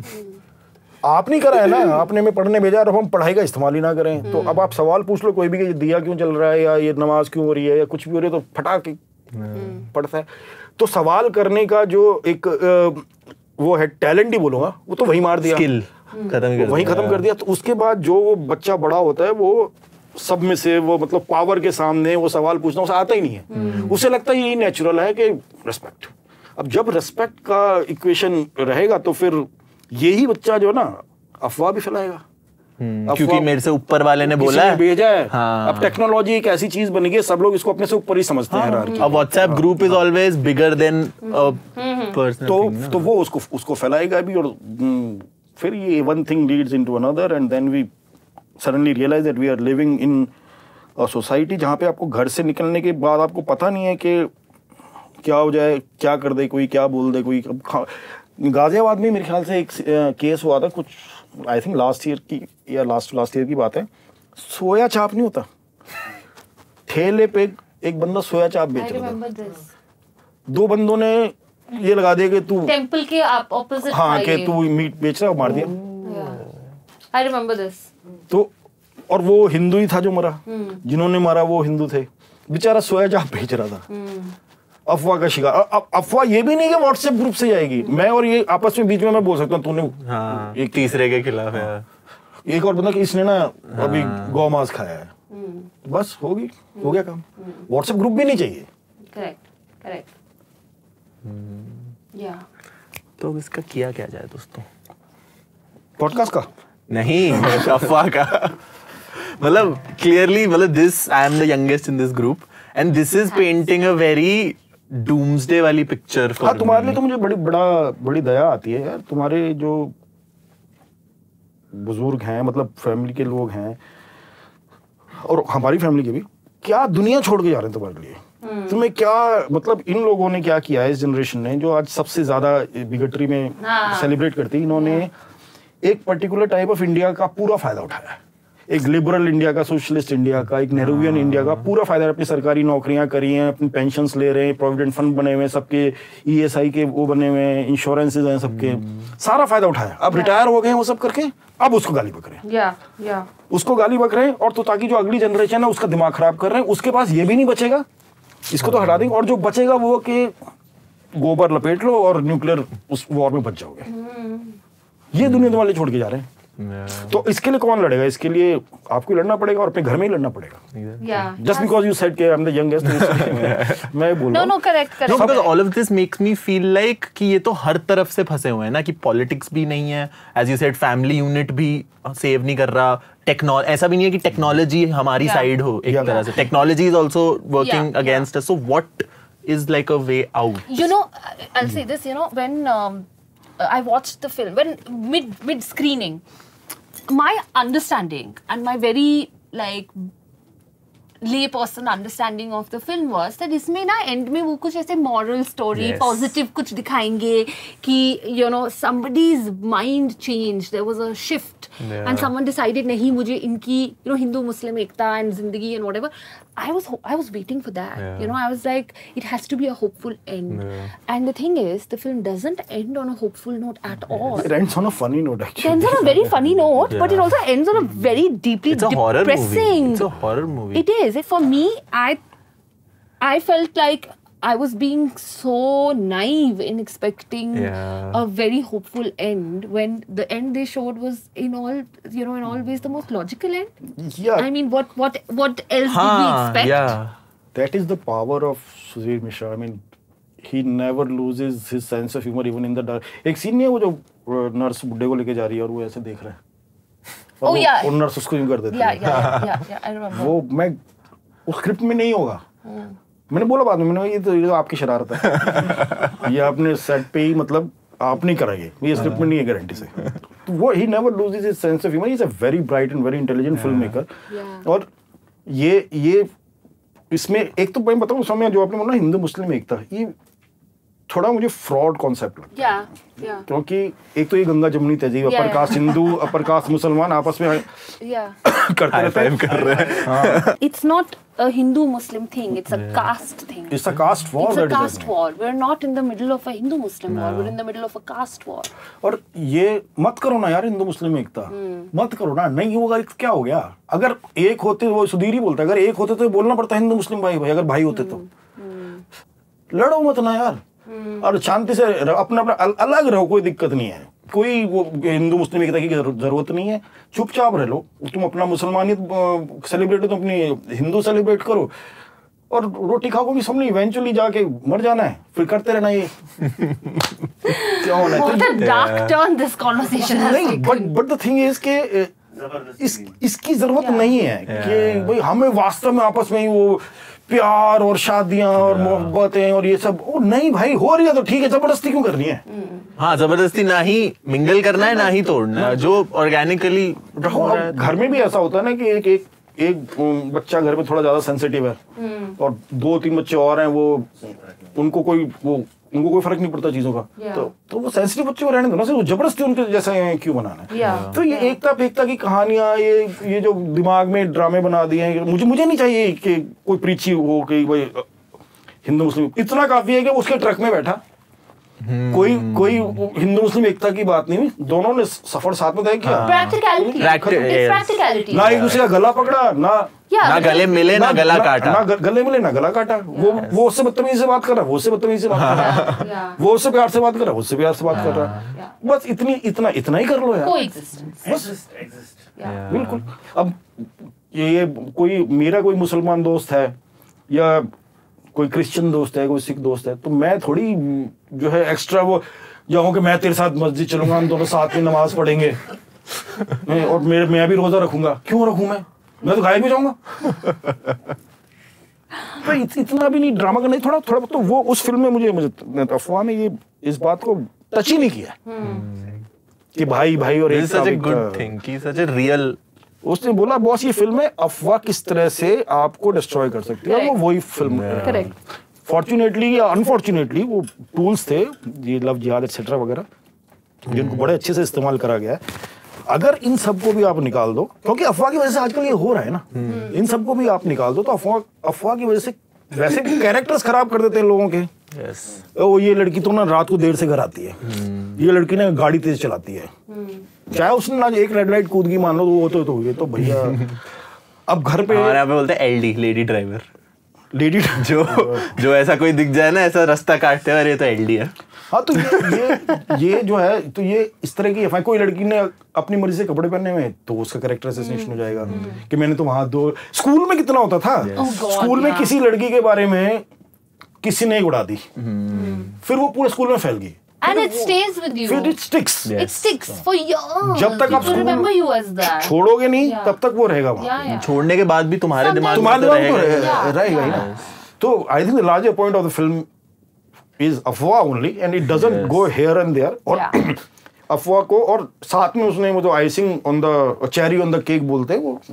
आप नहीं करा है ना, आपने हमें पढ़ने भेजा और हम पढ़ाई का इस्तेमाल ही ना करें. तो अब आप सवाल पूछ लो कोई भी कि दिया क्यों चल रहा है, या ये नमाज क्यों हो रही है, या कुछ भी हो रही है, तो फटा के पढ़ता है. तो सवाल करने का जो एक वो है टैलेंट ही बोलूंगा, वो तो वही मार दिया, स्किल खत्म कर दिया. तो उसके बाद जो वो बच्चा बड़ा होता है, वो सब में से वो मतलब पावर के सामने वो सवाल पूछना उसे आता ही नहीं है. उसे लगता है यही नेचुरल है कि रिस्पेक्ट. अब जब रिस्पेक्ट का इक्वेशन रहेगा तो फिर यही बच्चा जो ना अफवाह भी फैलाएगा, क्योंकि मेरे से ऊपर वाले ने बोला है, भेजा है. हाँ. अब टेक्नोलॉजी एक ऐसी चीज बनी है, सब लोग इसको अपने से ऊपर ही समझते हैं. अब WhatsApp group is always bigger than personal, तो वो उसको फैलाएगा भी, और फिर ये one thing leads into another, and then we suddenly realise that we are living in a society जहाँ पे आपको घर से निकलने के बाद आपको पता नहीं है कि क्या हो जाए, क्या कर दे कोई, क्या बोल दे कोई. गाजियाबाद में मेरे ख्याल से एक केस हुआ था, कुछ आई थिंक लास्ट ईयर की या लास्ट ईयर की बात है. सोया चाप नहीं होता, ठेले पे एक बंदा सोया चाप बेच रहा था. 2 बंदों ने ये लगा दिया कि तू टेंपल के ऑपोजिट, हाँ, कि तू मीट बेच रहा है, मार दिया. I remember this. तो और वो हिंदू ही था जो मरा, जिन्होंने मारा वो हिंदू थे. बेचारा सोया चाप बेच रहा था. अफवाह का शिकार. अफवाह ये भी नहीं कि व्हाट्सएप ग्रुप से जाएगी, मैं और ये आपस में बीच में मैं बोल सकता हूँ तूने एक तीसरे के खिलाफ है, एक और बंदा कि इसने ना अभी गौ मांस खाया है, बस हो गया काम. व्हाट्सएप ग्रुप भी नहीं चाहिए. करेक्ट. या तो इसका किया क्या जाए दोस्तों? पॉडकास्ट का नहीं, अफवाह का. मतलब क्लियरली, मतलब this I am the youngest in this group and this is painting a very doomsday वाली पिक्चर. हाँ, तुम्हारे लिए तो मुझे बड़ी दया आती है यार. तुम्हारे जो बुजुर्ग हैं, मतलब फैमिली के लोग हैं, और हमारी फैमिली के भी, क्या दुनिया छोड़ के जा रहे हैं तुम्हारे लिए. तुम्हें क्या मतलब इन लोगों ने क्या किया है, इस जनरेशन ने, जो आज सबसे ज्यादा बिगटरी में सेलिब्रेट करती है. इन्होंने एक पर्टिकुलर टाइप ऑफ इंडिया का पूरा फायदा उठाया है. एक लिबरल इंडिया का, सोशलिस्ट इंडिया का, एक नेहरूवियन इंडिया का पूरा फायदा. अपनी सरकारी नौकरियां करी हैं, अपनी पेंशन्स ले रहे हैं, प्रोविडेंट फंड बने हुए हैं सबके, ईएसआई के वो बने हुए हैं, इंश्योरेंसेज हैं सबके, सारा फायदा उठाया. अब रिटायर हो गए हैं वो सब करके, अब उसको गाली बक रहे हैं. उसको गाली बक रहे हैं, और तो ताकि जो अगली जनरेशन है उसका दिमाग खराब कर रहे हैं. उसके पास ये भी नहीं बचेगा, इसको तो हटा देंगे, और जो बचेगा वो कि गोबर लपेट लो और न्यूक्लियर उस वॉर में बच जाओगे. ये दुनिया तुम्हारे छोड़ के जा रहे हैं. तो इसके लिए कौन लड़ेगा? इसके लिए आपको लड़ना पड़ेगा और अपने घर में ही लड़ना पड़ेगा। जस्ट बिकॉज यू सेड कि आई एम द यंगेस्ट, मैं बोल रहा हूं। No correct no, because all of this makes me feel like कि ये तो हर तरफ से फंसे हुए हैं ना, कि पॉलिटिक्स भी नहीं है, as you said family unit भी सेव नहीं कर रहा, टेक्नोलॉजी, ऐसा भी नहीं है कि टेक्नोलॉजी हमारी साइड हो एक तरह से, technology is also working against us, so what is like a way out? You know, I'll say this, you know, when I watched the film, when mid screening, my understanding and my very like lay person understanding of the film was that इसमें ना end में वो कुछ ऐसे moral story, positive कुछ दिखाएंगे कि you know somebody's mind changed, there was a shift and someone decided नहीं मुझे इनकी you know Hindu Muslim एकता and जिंदगी and whatever. I was waiting for that. You know, I was like, it has to be a hopeful end. And the thing is, the film doesn't end on a hopeful note at all. It ends on a funny note, actually. It ends on a very funny note, but it also ends on a very deeply depressing. Horror movie. It's a horror movie. It is. For me, I felt like I was being so naive in expecting a very hopeful end when the end they showed was in all ways the most logical end. Yeah. I mean, what else did we expect? Yeah. That is the power of Sudhir Mishra. I mean, he never loses his sense of humor even in the dark. एक scene नहीं है वो जो nurse बुड्ढे को लेके जा रही है और वो ऐसे देख रहा है। Oh yeah. और नर्स उसको यूं कर देती है। Yeah. I remember. वो मैं उस स्क्रिप्ट में नहीं होगा। मैंने बोला बाद में, मैंने ये तो आपकी शरारत है। ये आपने सेट पे ही मतलब आप नहीं कराइए, ये स्क्रिप्ट में नहीं है गारंटी से। तो वो he never loses his sense of humour, he is a very bright and very intelligent film maker. और ये इसमें एक तो मैं बताऊं समय जो आपने बोला हिंदू मुस्लिम एकता, ये थोड़ा मुझे फ्रॉड कॉन्सेप्ट लगता है। क्योंकि एक तो ये गंगा जमुनी तहजीब, upper caste Hindu upper caste मुसलमान आपस में करते रहते हैं। It's not a Hindu-Muslim thing. It's a caste thing. It's a caste war. It's a caste war. We're not in the middle of a Hindu-Muslim war. We're in the middle of a caste war. और ये मत करो ना यार हिंदू मुस्लिम एकता, मत करो ना, नहीं होगा क्या हो गया? अगर एक होते, वो सुधीर ही बोलता है, अगर एक होते तो बोलना पड़ता हिंदू मुस्लिम भाई, अगर भाई होते तो लड़ो मत ना यार, और शांति से अपना अलग रहो, कोई दिक्कत नहीं है, कोई वो हिंदू मुस्लिम एकता की जरूरत नहीं है, चुपचाप रह लो। तुम अपना मुसलमानियत सेलिब्रेट तो अपनी हिंदू सेलिब्रेट करो, और रोटी खाओगे सब नहीं, इवेंचुअली जाके मर जाना है, फिर करते रहना ये क्या होना है। What a dark turn this conversation has taken. But the thing is कि इसकी जरूरत नहीं है कि भाई हमें वास्तव में आपस में ही वो प्यार और शादियां और मोहब्बतें और ये सब, ओ नहीं भाई, हो रही है तो ठीक है, जबरदस्ती क्यों करनी है? हाँ, जबरदस्ती ना ही मिंगल करना है, ना ही तोड़ना है, जो ऑर्गेनिकली रहो। घर में भी ऐसा होता है ना कि एक बच्चा घर में थोड़ा ज्यादा सेंसिटिव है और 2-3 बच्चे और हैं, उनको कोई फर्क नहीं पड़ता चीजों का, तो वो सेंसिटिव बच्चे को रहने दो ना, सिर्फ जबरदस्ती उनके जैसा क्यों बनाना है? तो ये एकता फेकता की कहानियां, ये जो दिमाग में ड्रामे बना दिए हैं, मुझे नहीं चाहिए कि कोई प्रीची हो कि भाई हिंदू मुस्लिम, इतना काफी है कि उसके ट्रक में बैठा कोई हिंदू मुस्लिम एकता की बात नहीं हुई, दोनों ने सफर साथ में तय किया, प्रैक्टिकलिटी, ना एक दूसरे का गला पकड़ा, ना गले मिले ना गला काटा, वो उससे बदतमीजी से बात कर रहा है, वो उससे बदतमीजी से बात कर रहा है, वो उससे प्यार से बात कर रहा है, वो उससे प्यार से बात कर रहा है, बस इतना ही कर लो यार, बस बिल्कुल। अब ये मेरा कोई मुसलमान दोस्त है या कोई क्रिश्चियन दोस्त है, कोई सिख दोस्त है, तो मैं थोड़ी जो है एक्स्ट्रा वो जाऊँ कि मैं तेरे साथ मस्जिद चलूंगा, हम दोनों साथ में नमाज पढ़ेंगे और मैं भी रोजा रखूंगा, क्यों रखूं मैं तो गायब भी जाऊंगा। तो इतना भी नहीं ड्रामा करना, थोड़ा तो वो उस फिल्म में मुझे अफवाह में ये इस बात को टच ही नहीं किया कि भाई और एक गुड थिंग कि सच ए रियल। उसने बोला बॉस ये फिल्म है अफवाह किस तरह से आपको डिस्ट्रॉय कर सकती है, वो वही फिल्म है। फॉर्चुनेटली या अनफॉर्चुनेटली वो टूल्स थे, ये लव जिहाद एक्सेट्रा वगैरह, जिनको बड़े अच्छे से इस्तेमाल करा गया है। अगर इन सबको भी आप निकाल दो, क्योंकि अफवाह की वजह से आजकल ये हो रहा है ना, इन सबको भी आप निकाल दो तो अफवाह की वजह से वैसे कैरेक्टर्स खराब कर देते हैं लोगों के। ओ ये लड़की तो ना रात को देर से घर आती है, ये लड़की ना गाड़ी तेज चलाती है, चाहे उसने ना एक रेड लाइट कूद गई मान लो, वो तो ये तो भैया अब घर पे हमारे यहाँ पे बोलते हैं एलडी, लेडी ड्राइवर, लेडी जो ऐसा कोई दिख जाए ना, ऐसा रास्ता काटते हैं, अरे तो एलडी है। हाँ तो ये जो है तो ये इस तरह की एफआई, कोई लड़की ने अपनी मर्जी से कपड़े पहने हुए तो उसका कैरेक्टर असैसिनेशन हो जाएगा कि मैंने तो वहां दो। स्कूल में कितना होता था, स्कूल में किसी लड़की के बारे में किसी ने उड़ा दी, फिर वो पूरे स्कूल में फैल गई, and it stays with you. It sticks. Yes. It sticks for years. जब तक आप remember you as that. छोड़ोगे नहीं तब तक वो रहेगा वहाँ। छोड़ने के बाद भी तुम्हारे दिमाग में रहेगा ही ना। तो I think the larger point of the film is अफवाह only and it doesn't go here and there। और अफवाह को और साथ में उसने वो जो icing on the cherry on the cake बोलते हैं, वो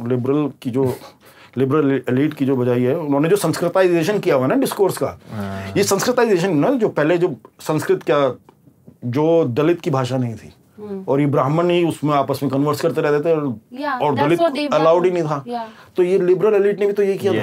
लिबरल एलीट की जो बजाई है, उन्होंने जो संस्कृताइजेशन किया हुआ ना डिस्कोर्स का, ये संस्कृताइजेशन ना, जो पहले जो संस्कृत क्या जो दलित की भाषा नहीं थी और ये ब्राह्मण ही उसमें आपस में कन्वर्स करते रहते थे और दलित अलाउड ही नहीं था, तो ये लिबरल एलीट ने भी तो ये किया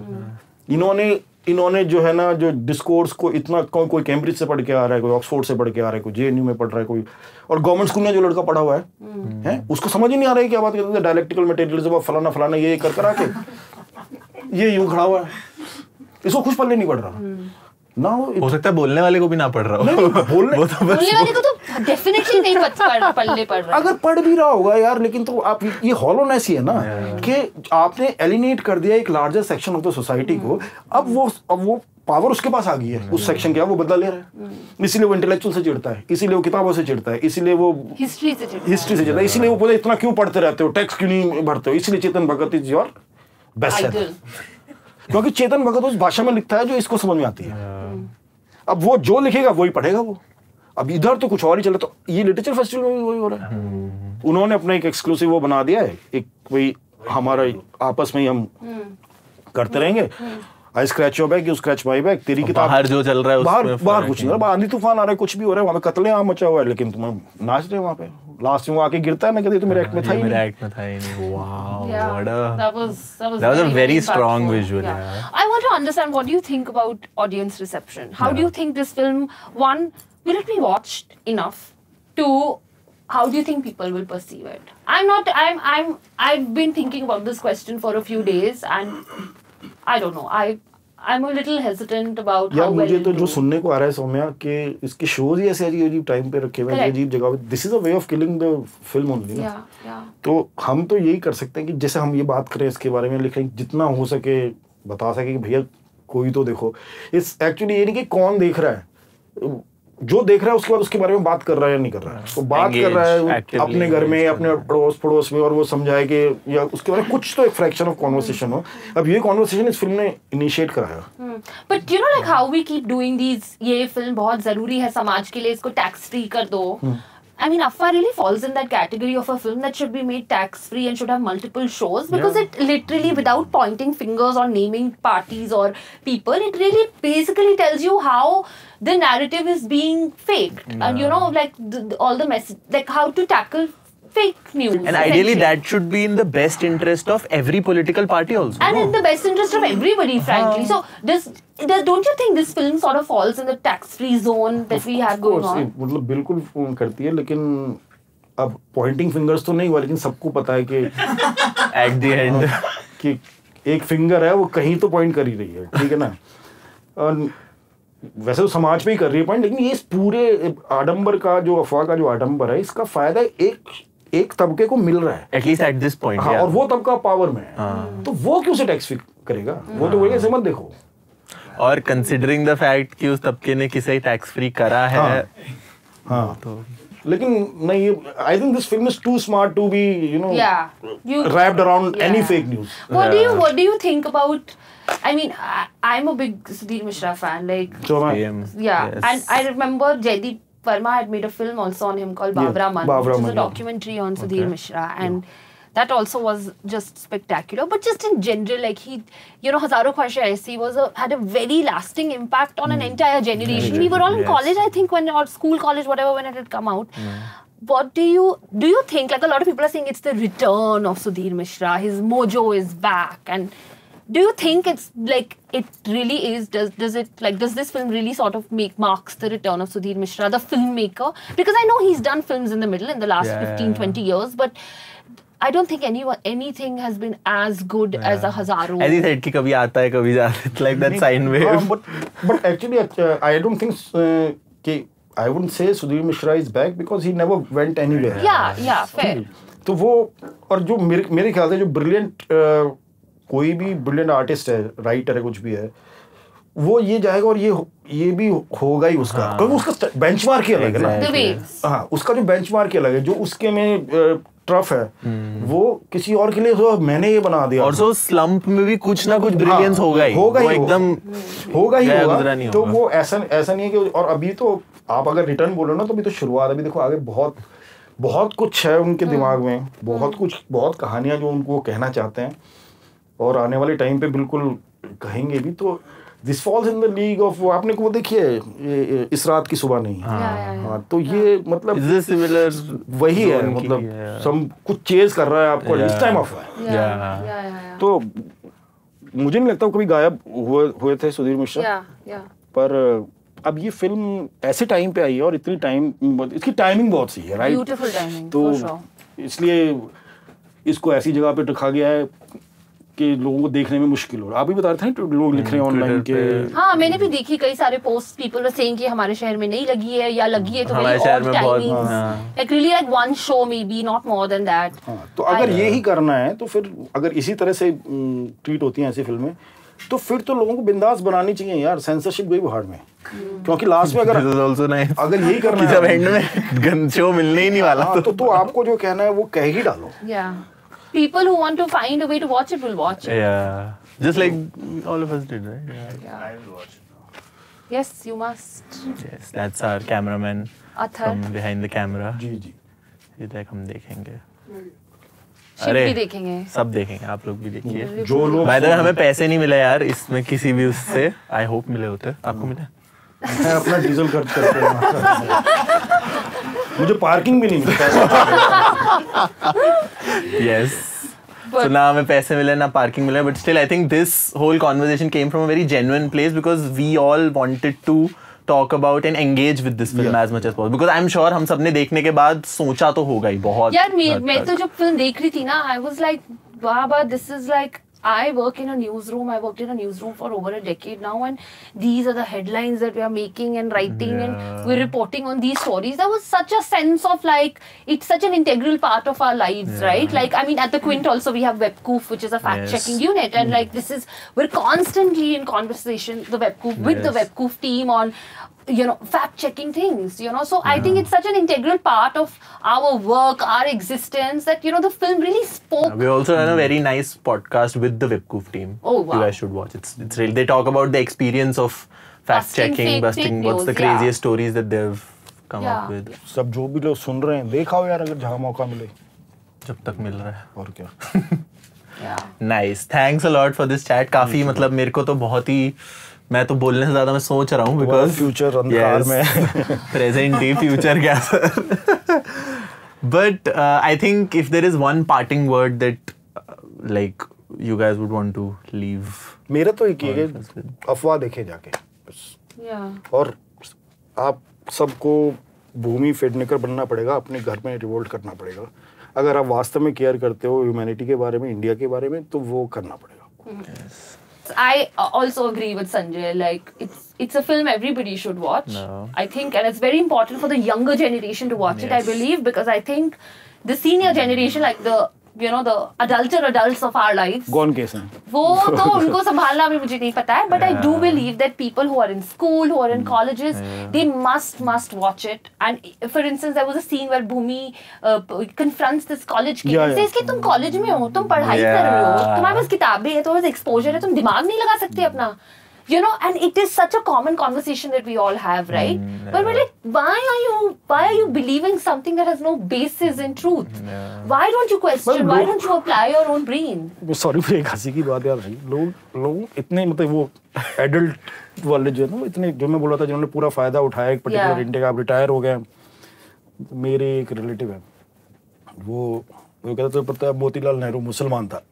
था। इन्होंने जो है ना जो डिस्कोर्स को इतना, कोई कैम्ब्रिज से पढ़ के आ रहा है, कोई ऑक्सफोर्ड से पढ़ के आ रहा है, कोई जेएनयू में पढ़ रहा है, कोई और गवर्नमेंट स्कूल में जो लड़का पढ़ा हुआ है उसको समझ ही नहीं आ रहा है क्या बात करते थे, डायलेक्टिकल मटेरियलिज्म फलाना फलाना ये कर आके ये यूं खड़ा हुआ है, इसको कुछ पल्ले नहीं पड़ रहा ना। हो सकता है बोलने वाले को भी ना पड़ रहा हो, बोलने वाले को तो डेफिनेटली नहीं पल्ले पड़ रहा, अगर पढ़ भी रहा होगा यार, लेकिन तो आप ये हॉलोनेस ही है ना कि आपने एलिनेट कर दिया एक larger section of the society को। अब वो पावर उसके पास आ गई है उस सेक्शन के, वो बदला ले रहा है, इसीलिए वो इंटेलेक्चुअल से चिढ़ता है, इसीलिए वो किताबों से चिढ़ता है, इसीलिए वो हिस्ट्री से चिढ़ता है, इसीलिए वो पूरा इतना क्यों पढ़ते रहते हो, टैक्स क्यों नहीं भरते हो, इसलिए Chetan Bhagat is your best seller, क्योंकि चेतन भगत उस भाषा में लिखता है जो इसको समझ में आती है। अब वो जो लिखेगा वही पढ़ेगा वो। अब इधर तो कुछ और ही चले, तो ये लिटरेचर फेस्टिवल में भी वही हो रहा है। उन्होंने अपना एक एक्सक्लूसिव वो बना दिया है, एक वही हमारा आपस में ही हम करते रहेंगे, I scratch your back, you scratch my back, तेरी किताब बाहर जो चल रहा है बाहर कुछ नहीं हो रहा, आंधी तूफान आ रहा है, कुछ भी हो रहा है, वहाँ पे कत्लेआम मचा हुआ है, लेकिन तुम नाच रहे हो वहाँ पे, लास्ट में वो आके गिरता है ना, कहते तो मेरे एक्ट में था ही नहीं। Wow, that was a very strong visual. I want to understand, what do you think about audience reception? How do you think this film, one, will it be watched enough? Two, how do you think people will perceive it? I've been thinking about this question for a few days and I don't know. I'm a little hesitant about how well मुझे तो जो सुनने को आ रहा है सौम्या कि इसके shows ही ऐसे अजीब टाइम पे रखे हुए हैं, अजीब जगह पे, this is a way of killing the film only ना। तो हम तो यही कर सकते हैं कि जैसे हम ये बात करें इसके बारे में, लिखें, जितना हो सके बता सके कि भैया कोई तो देखो। इस एक्चुअली ये नहीं कि कौन देख रहा है, जो देख रहा है उसके बाद उसके बारे में बात कर रहा है या नहीं कर रहा है, तो बात कर रहा है अपने घर में, अपने पड़ोस में, और वो समझाए कि या उसके बारे में कुछ तो एक फ्रैक्शन ऑफ कॉन्वर्सेशन हो। अब ये कॉन्वर्सेशन इस फिल्म ने इनिशिएट कराया। But you know like how we keep doing these, ये फिल्म बहुत जरूरी है समाज के लिए, इसको टैक्स फ्री कर दो। I mean, Affa really falls in that category of a film that should be made tax-free and should have multiple shows, because it literally, without pointing fingers or naming parties or people, it really basically tells you how the narrative is being faked. And you know, like all the message, like how to tackle fake news. And ideally that should be in the best interest of every political party also. And in the best interest of everybody, frankly. So don't you think this film sort of falls in the tax-free zone that we have going on? मतलब बिल्कुल करती है, लेकिन अब Poynting fingers तो नहीं हुआ, लेकिन सबको पता है कि at the end कि एक फिंगर है वो कहीं तो पॉइंट कर ही रही है, ठीक है ना। और वैसे तो समाज पे ही कर रही है पॉइंट, लेकिन ये इस पूरे आडंबर का जो अफवाह का जो आडंबर है, इसका फायदा एक तबके को मिल रहा है, एटलीस्ट एट दिस पॉइंट। हाँ, और वो तबका पावर में है, तो वो क्यों से टैक्स फ्री करेगा? वो तो वही मत देखो। और कंसिडरिंग द फैक्ट कि उस तबके ने किसे टैक्स फ्री करा है, हाँ तो लेकिन नहीं, I think this film is too smart to be wrapped around any fake news. What do you think about? I mean, I'm a big Sudhir Mishra fan. Like, yes. And I remember Jaideep Verma had made a film also on him called Babra Man, which is a documentary on Sudhir Mishra, and that also was just spectacular. But just in general, like he, you know, Hazaron Khwaishein Aisi had a very lasting impact on an entire generation. We were all in college, I think, or school, college, whatever, when it had come out. What do you think? Like, a lot of people are saying it's the return of Sudhir Mishra. His mojo is back, and do you think it's like it really is? Does this film really sort of marks the return of Sudhir Mishra, the filmmaker? Because I know he's done films in the middle in the last 15-20 years, but I don't think anything has been as good as a Hazaron. As he said कि कभी आता है कभी जाता है, like that sine wave. But actually I don't think कि I wouldn't say Sudhir Mishra is back because he never went anywhere. Yeah, fair. तो वो और जो मेरे ख्याल से जो ब्रिलियंट कोई भी ब्रिलियंट आर्टिस्ट है, राइटर है, कुछ भी है, वो ये जाएगा और ये भी होगा ही उसका, क्योंकि उसका बेंचमार्क ही अलग है ना। हाँ, उसका जो बेंचमार्क ही अलग है, जो उसके में ट्रफ है वो किसी और के लिए तो मैंने ये बना दिया। और सो स्लंप में भी कुछ ना कुछ ब्रिलियंस होगा ही एकदम होगा ही। तो वो ऐसा नहीं है कि, और अभी तो आप अगर रिटर्न बोलो ना तो अभी तो शुरुआत, अभी देखो आगे बहुत कुछ है उनके दिमाग में, बहुत कहानियां जो उनको कहना चाहते हैं और आने वाले टाइम पे बिल्कुल कहेंगे भी। तो this falls in the league of, आपने को देखिए इस रात की सुबह नहीं। हाँ, तो ये मतलब वही है, मतलब सब कुछ चेज कर रहा है आपको इस टाइम ऑफ है। तो मुझे नहीं लगता कभी गायब हुए थे सुधीर मिश्रा, पर अब ये फिल्म ऐसे टाइम पे आई है और इतनी इसकी टाइमिंग बहुत सही है, राइट? ब्यूटीफुल टाइमिंग, तो इसलिए इसको ऐसी जगह पे रखा गया है कि लोगों को देखने में मुश्किल हो रहा है। आप भी बता रहे थे लोग लिख रहे हैं ऑनलाइन के। हाँ, मैंने भी देखी कई सारे पोस्ट, पीपल वर सेइंग कि हमारे शहर में नहीं लगी है या लगी है तो हमारे शहर में बहुत, like really like one show maybe, not more than that. तो अगर ये ही करना है तो फिर अगर इसी तरह से ट्रीट होती हैं ऐसी फिल्में तो फिर तो लोगों को बिंदास बनानी चाहिए यार। सेंसरशिप गई भाड़ में, क्योंकि लास्ट में अगर यही करना है, जब एंड में शो मिलने ही नहीं वाला तो आपको जो कहना है वो कह ही डालो। People who want to find a way to watch it will watch it. Yeah, just like all of us did, right? Yeah. I will watch it. Yes, you must. Yes, that's our cameraman from behind the camera. जी। ये तक हम देखेंगे। अरे भी देखेंगे, सब देखेंगे, आप लोग भी देखिए। जो लोग बाय द वे हमें पैसे नहीं मिले यार इसमें किसी भी उससे, आई होप मिले होते। आपको मिले? मैं अपना डीजल खर्च करते हैं, मुझे पार्किंग भी नहीं मिलता। Yes. So ना हमें पैसे मिले ना पार्किंग मिले, but still I think this whole conversation came from a very genuine place because we all wanted to talk about and engage with this film as much as possible because I'm sure हम सबने देखने के बाद सोचा तो होगा ही बहुत। यार मैं तो जब फिल्म देख रही थी ना, I was like, Baba, this is like, I work in a newsroom. I worked in a newsroom for over a decade now, and these are the headlines that we are making and writing, and we're reporting on these stories. There was such a sense of like, it's such an integral part of our lives, right? Like, I mean, at the Quint also we have Webcoof, which is a fact-checking unit, and like we're constantly in conversation, the Webcoof with the Webcoof team on, fact-checking things, So I think it's such an integral part of our work, our existence, that, the film really spoke. We also done a very nice podcast with the Webcoof team. Oh, wow. You guys should watch. It's really, they talk about the experience of fact-checking, busting, what's the craziest stories that they've come up with. सब जो भी लोग सुन रहे हैं, देखाओ यार अगर जहाँ मौका मिले। जब तक मिल रहा है। और क्या? Nice. Thanks a lot for this chat. काफी मतलब मेरे को तो बहुत ही, मैं तो बोलने से ज्यादा मैं सोच रहा हूँ बिकॉज फ्यूचर अंधकार में प्रेजेंट ही फ्यूचर क्या sir but I think if there is one parting word that like you guys would want to leave, मेरा तो एक ही है, अफवाह देखे जाके बस। और आप सबको भूमि फेडनेकर बनना पड़ेगा, अपने घर में रिवोल्ट करना पड़ेगा। अगर आप वास्तव में केयर करते हो ह्यूमैनिटी के बारे में, इंडिया के बारे में, तो वो करना पड़ेगा। I also agree with Sanjay. Like, it's a film everybody should watch. No. I think, and it's very important for the younger generation to watch it. I believe, because I think the senior generation, like the the adults of our lives, कौन case हैं वो तो उनको संभालना भी मुझे नहीं पता है, but I do believe that people who are in school, who are in colleges, they must watch it. And for instance, there was a scene where Bhumi confronts this college kid and says कि तुम college में हो, तुम पढ़ाई कर रहे हो, तुम्हारे पास किताबें हैं, तुम्हारे पास एक्सपोजर है, तुम दिमाग नहीं लगा सकते अपना, and it is such a common conversation that we all have, right? But we're like, why are you believing something that has no basis in truth? Why don't you question? Why don't you apply your own brain? Sorry फिर एक हंसी की बात याद आई, लोग इतने मतलब वो एडल्ट वाले जो है ना, इतने जो मैं बोला था जिन्होंने पूरा फायदा उठाया एक पर्टिकुलर इंटे का, आप रिटायर हो गए। मेरे एक रिलेटिव है, वो कहता था पता है मोतीलाल नेहरू मुसलमान था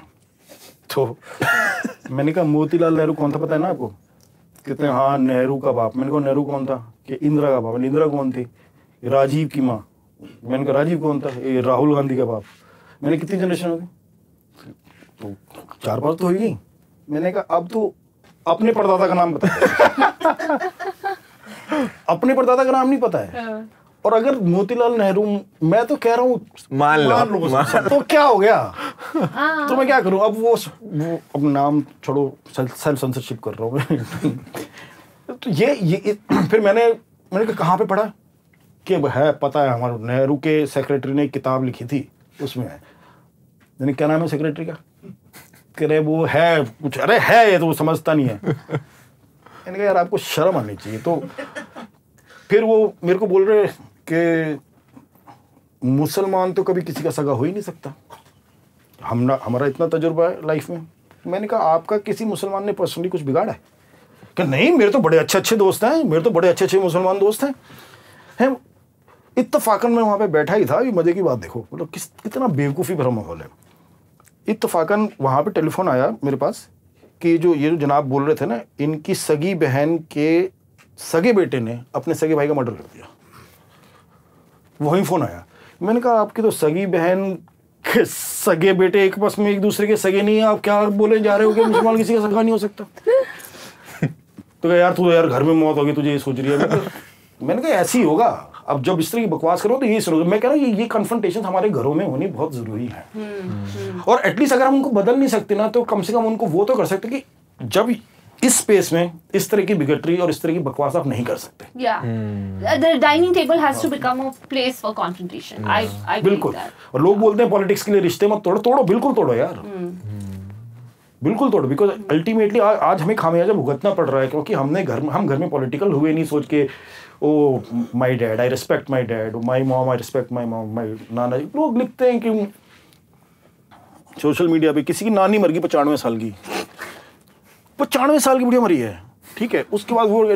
तो मैंने कहा मोतीलाल नेहरू कौन था पता है ना आपको? कहते हैं हाँ नेहरू का बाप। मैंने कहा नेहरू कौन था? कि इंदिरा का बाप। इंदिरा कौन थी? राजीव की माँ। मैंने कहा राजीव कौन था? ये राहुल गांधी का बाप। मैंने कितनी जनरेशन होगी? तो 4-5 तो होगी। मैंने कहा अब तो अपने परदादा का नाम बता अपने परदादा का नाम नहीं पता है, और अगर मोतीलाल नेहरू, मैं तो कह रहा हूँ मान लो तो क्या हो गया? तो मैं क्या करूँ अब? वो अब नाम छोड़ो, सेल्फ सेंसरशिप कर रहा हूँ तो ये फिर मैंने कहा कहाँ पे पढ़ा कि है पता है, हमारे नेहरू के सेक्रेटरी ने एक किताब लिखी थी, उसमें है। मैंने क्या नाम है सेक्रेटरी का? कह रहे वो है कुछ, अरे है ये तो समझता नहीं है। मैंने कहा यार आपको शर्म आनी चाहिए। तो फिर वो मेरे को बोल रहे कि मुसलमान तो कभी किसी का सगा हो ही नहीं सकता, हमारा इतना तजुर्बा है लाइफ में। मैंने कहा आपका किसी मुसलमान ने पर्सनली कुछ बिगाड़ा है? कि नहीं, मेरे तो बड़े अच्छे दोस्त हैं, मेरे तो बड़े अच्छे मुसलमान दोस्त हैं। इत्तफाकन मैं वहाँ पे बैठा ही था, ये मजे की बात देखो, मतलब कितना बेवकूफ़ी भरा माहौल है। इत्तफाकन वहाँ पे टेलीफोन आया मेरे पास कि ये जो जनाब बोल रहे थे ना, इनकी सगी बहन के सगे बेटे ने अपने सगे भाई का मर्डर कर दिया। वही फ़ोन आया। मैंने कहा आपकी तो सगी बहन के सगे बेटे एक बस में एक दूसरे के सगे नहीं है, आप क्या बोले जा रहे हो कि मुसलमान किसी का सगा नहीं हो सकता? तो कहा यार तू यार घर में मौत होगी, तुझे ये सोच रही है? मैंने कहा ऐसे ही होगा। अब जब इस तरह की बकवास करो तो ये सुनो। मैं कह रहा हूँ ये कन्फ्रंटेशन हमारे घरों में होनी बहुत जरूरी है। और एटलीस्ट अगर हम उनको बदल नहीं सकते ना, तो कम से कम उनको वो तो कर सकते कि जब इस स्पेस में इस तरह की बिगटरी और इस तरह की बकवास आप नहीं कर सकते। The dining table has to become a place for confrontation. I बिल्कुल। और लोग बोलते हैं पॉलिटिक्स के लिए रिश्ते मत तोड़ो, बिल्कुल तोड़ो यार, बिल्कुल तोड़ो। बिकॉज अल्टीमेटली आज हमें खामियाजा भुगतना पड़ रहा है, क्योंकि हम घर में पॉलिटिकल हुए नहीं सोच के oh my dad, I respect my dad, my mom, I respect my mom, my नाना। लोग लिखते हैं कि सोशल मीडिया पे किसी की नानी मर गई 95 साल की, 95 साल की बुढ़िया मरी है, ठीक है। उसके बाद वो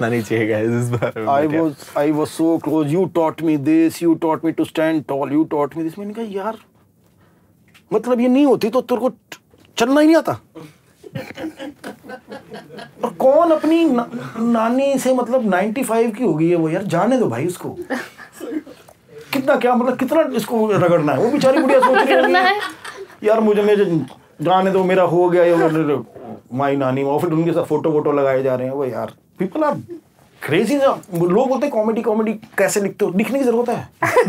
I was so close, you taught me this, you taught me to stand tall, you taught me this. मैंने कहा यार मतलब ये नहीं होती तो तेरे को चलना ही नहीं आता। और कौन अपनी नानी से मतलब 95 की हो गई है वो, यार जाने दो भाई उसको। कितना क्या मतलब कितना इसको रगड़ना है? वो बेचारी बुढ़िया सोच रही है यार मुझे जाने दो, मेरा हो गया माई नानी। और फिर उनके साथ फोटो लगाए जा रहे हैं। वो यार पीपल आर क्रेजी। लोग बोलते हैं कॉमेडी कैसे लिखते हो? लिखने की जरूरत है।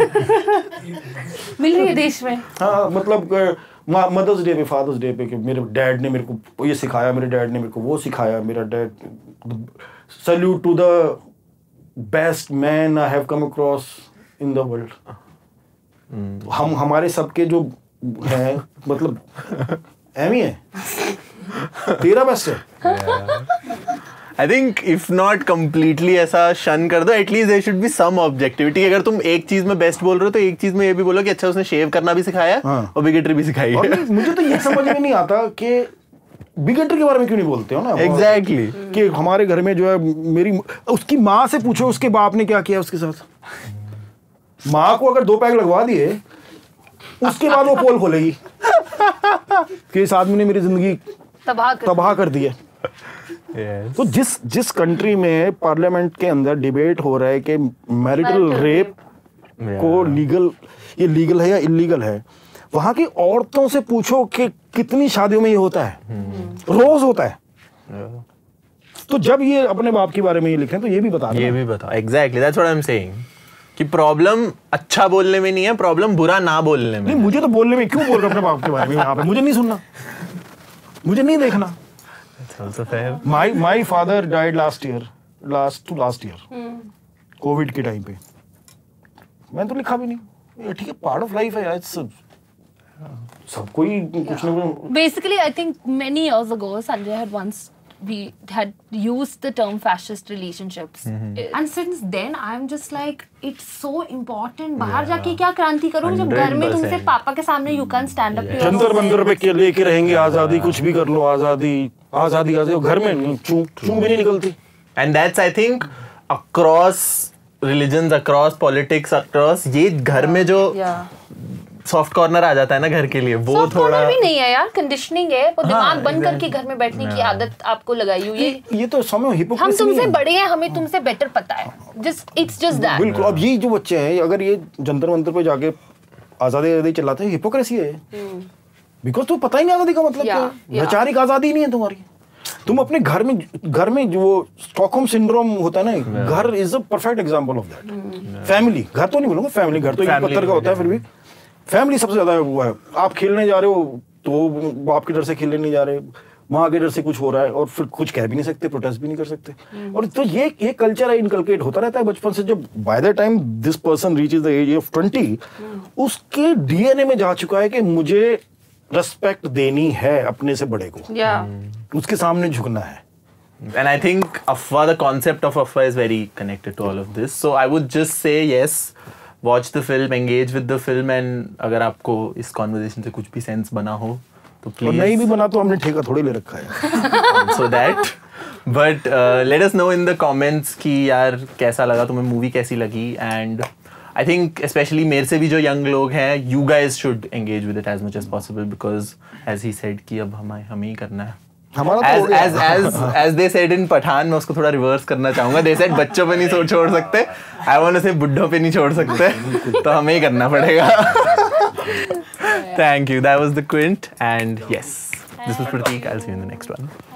मिल रही है देश में। हाँ मतलब मदर्स डे पे, फादर्स डे पे कि मेरे डैड ने मेरे को ये सिखाया, मेरे डैड ने मेरे को वो सिखाया, मेरा dad, salute to the best man I have come across in the world. हमारे सबके जो हैं मतलब एम ही है, तेरा बेस्ट है। I think if not completely ऐसा शन कर दो, at least there should be some objectivity। अगर तुम एक चीज में बेस्ट बोल रहे हो तो एक चीज में ये भी बोलो कि अच्छा उसने शेव करना भी सिखाया और बिगेटरी भी सिखाई है। मुझे तो ये समझ में नहीं आता कि बिगेटरी के बारे में क्यों नहीं बोलते हो ना। Exactly। कि हमारे घर में जो है मेरी उसकी माँ से पूछो उसके बाप ने क्या किया उसके साथ। माँ को अगर 2 पैक लगवा दिए उसके बाद वो पोल खोलेगी कि इस आदमी ने मेरी जिंदगी तबाह कर दी है। Yes। तो जिस कंट्री में पार्लियामेंट के अंदर डिबेट हो रहा है कि मैरिटल रेप को ये लीगल है या इलीगल है, वहां की औरतों से पूछो कि कितनी शादियों में ये होता है, रोज होता है। तो जब ये अपने बाप के बारे में ये लिख रहे हैं तो ये भी बता exactly that's what I am saying कि प्रॉब्लम अच्छा बोलने में नहीं है, प्रॉब्लम बुरा ना बोलने में। नहीं, मुझे तो बोलने में, क्यों बोल रहे हो अपने बाप के बारे में यहाँ पे? मुझे नहीं सुनना, मुझे नहीं देखना। My father died last year, Covid के टाइम पे। मैंने तो लिखा भी नहीं, ठीक है, पार्ट ऑफ लाइफ है यार, सबको ही कुछ ना कुछ। Basically, I think many years ago, Sanjay had used the term fascist relationships, and since then I'm just like, it's so important। बाहर जाके क्या क्रांति करो जब घर में तुमसे पापा के सामने you can't stand up। Jantar Mantar पे लेके रहेंगे आजादी, कुछ भी कर लो, आजादी घर में चूं भी नहीं निकलती। And that's I think across religions, across politics, across ये घर में जो सॉफ्ट कॉर्नर आ जाता है ना घर के लिए, वो थोड़ा भी नहीं है यार, कंडीशनिंग है। वो दिमाग बंद करके घर में बैठने की आदत आपको लगाई हुई है। ये तो समय हिपोक्रेसी। हम तुमसे बड़े हैं, हमें तुमसे बेटर पता है। It's just that. बिल्कुल। अब ये जो बच्चे हैं, अगर ये जंतर मंतर पे जाके आजादी चिल्लाते हैं, हिपोक्रेसी है। बिकॉज तो पता ही नहीं आजादी का मतलब क्या है। वैचारिक आजादी नहीं है तुम्हारी। तुम अपने घर में जो स्टॉकहोम सिंड्रोम होता है ना, घर is a perfect example of that. Family, घर तो नहीं बोलूंगा, फैमिली, घर तो एक पत्थर का होता है, फिर भी फैमिली सबसे ज्यादा वो है। आप खेलने जा रहे हो तो बाप के डर से खेलने नहीं जा रहे, माँ के डर से कुछ हो रहा है, और फिर कुछ कह भी नहीं सकते, प्रोटेस्ट भी नहीं कर सकते। और तो ये कल्चर है, इनकलकेट होता रहता है बचपन से। जब by the time this person reaches the age of 20, उसके डीएनए में जा चुका है कि मुझे रेस्पेक्ट देनी है अपने से बड़े को, उसके सामने झुकना है। And I think Afwa, the concept of Afwa is very connected to all of this. So I would just say yes, watch the film, engage with the film, and अगर आपको इस conversation से कुछ भी sense बना हो तो please. और नहीं भी बना तो हमने ठेका थोड़ी ले रखा है। So that. But let us know in the comments कि यार कैसा लगा तुम्हें, movie कैसी लगी, and I think especially मेरे से भी जो young लोग हैं, you guys should engage with it as much as possible, because as he said कि अब हमें ही करना है। As they said in Pathan, मैं उसको थोड़ा रिवर्स करना चाहूंगा। They said बच्चों पे नहीं छोड़ सकते, I want to say बुड्ढों पे नहीं छोड़ सकते, तो हमें ही करना पड़ेगा। Thank you. That was the Quint, and yes, this was Prateek. I'll see you in the next one.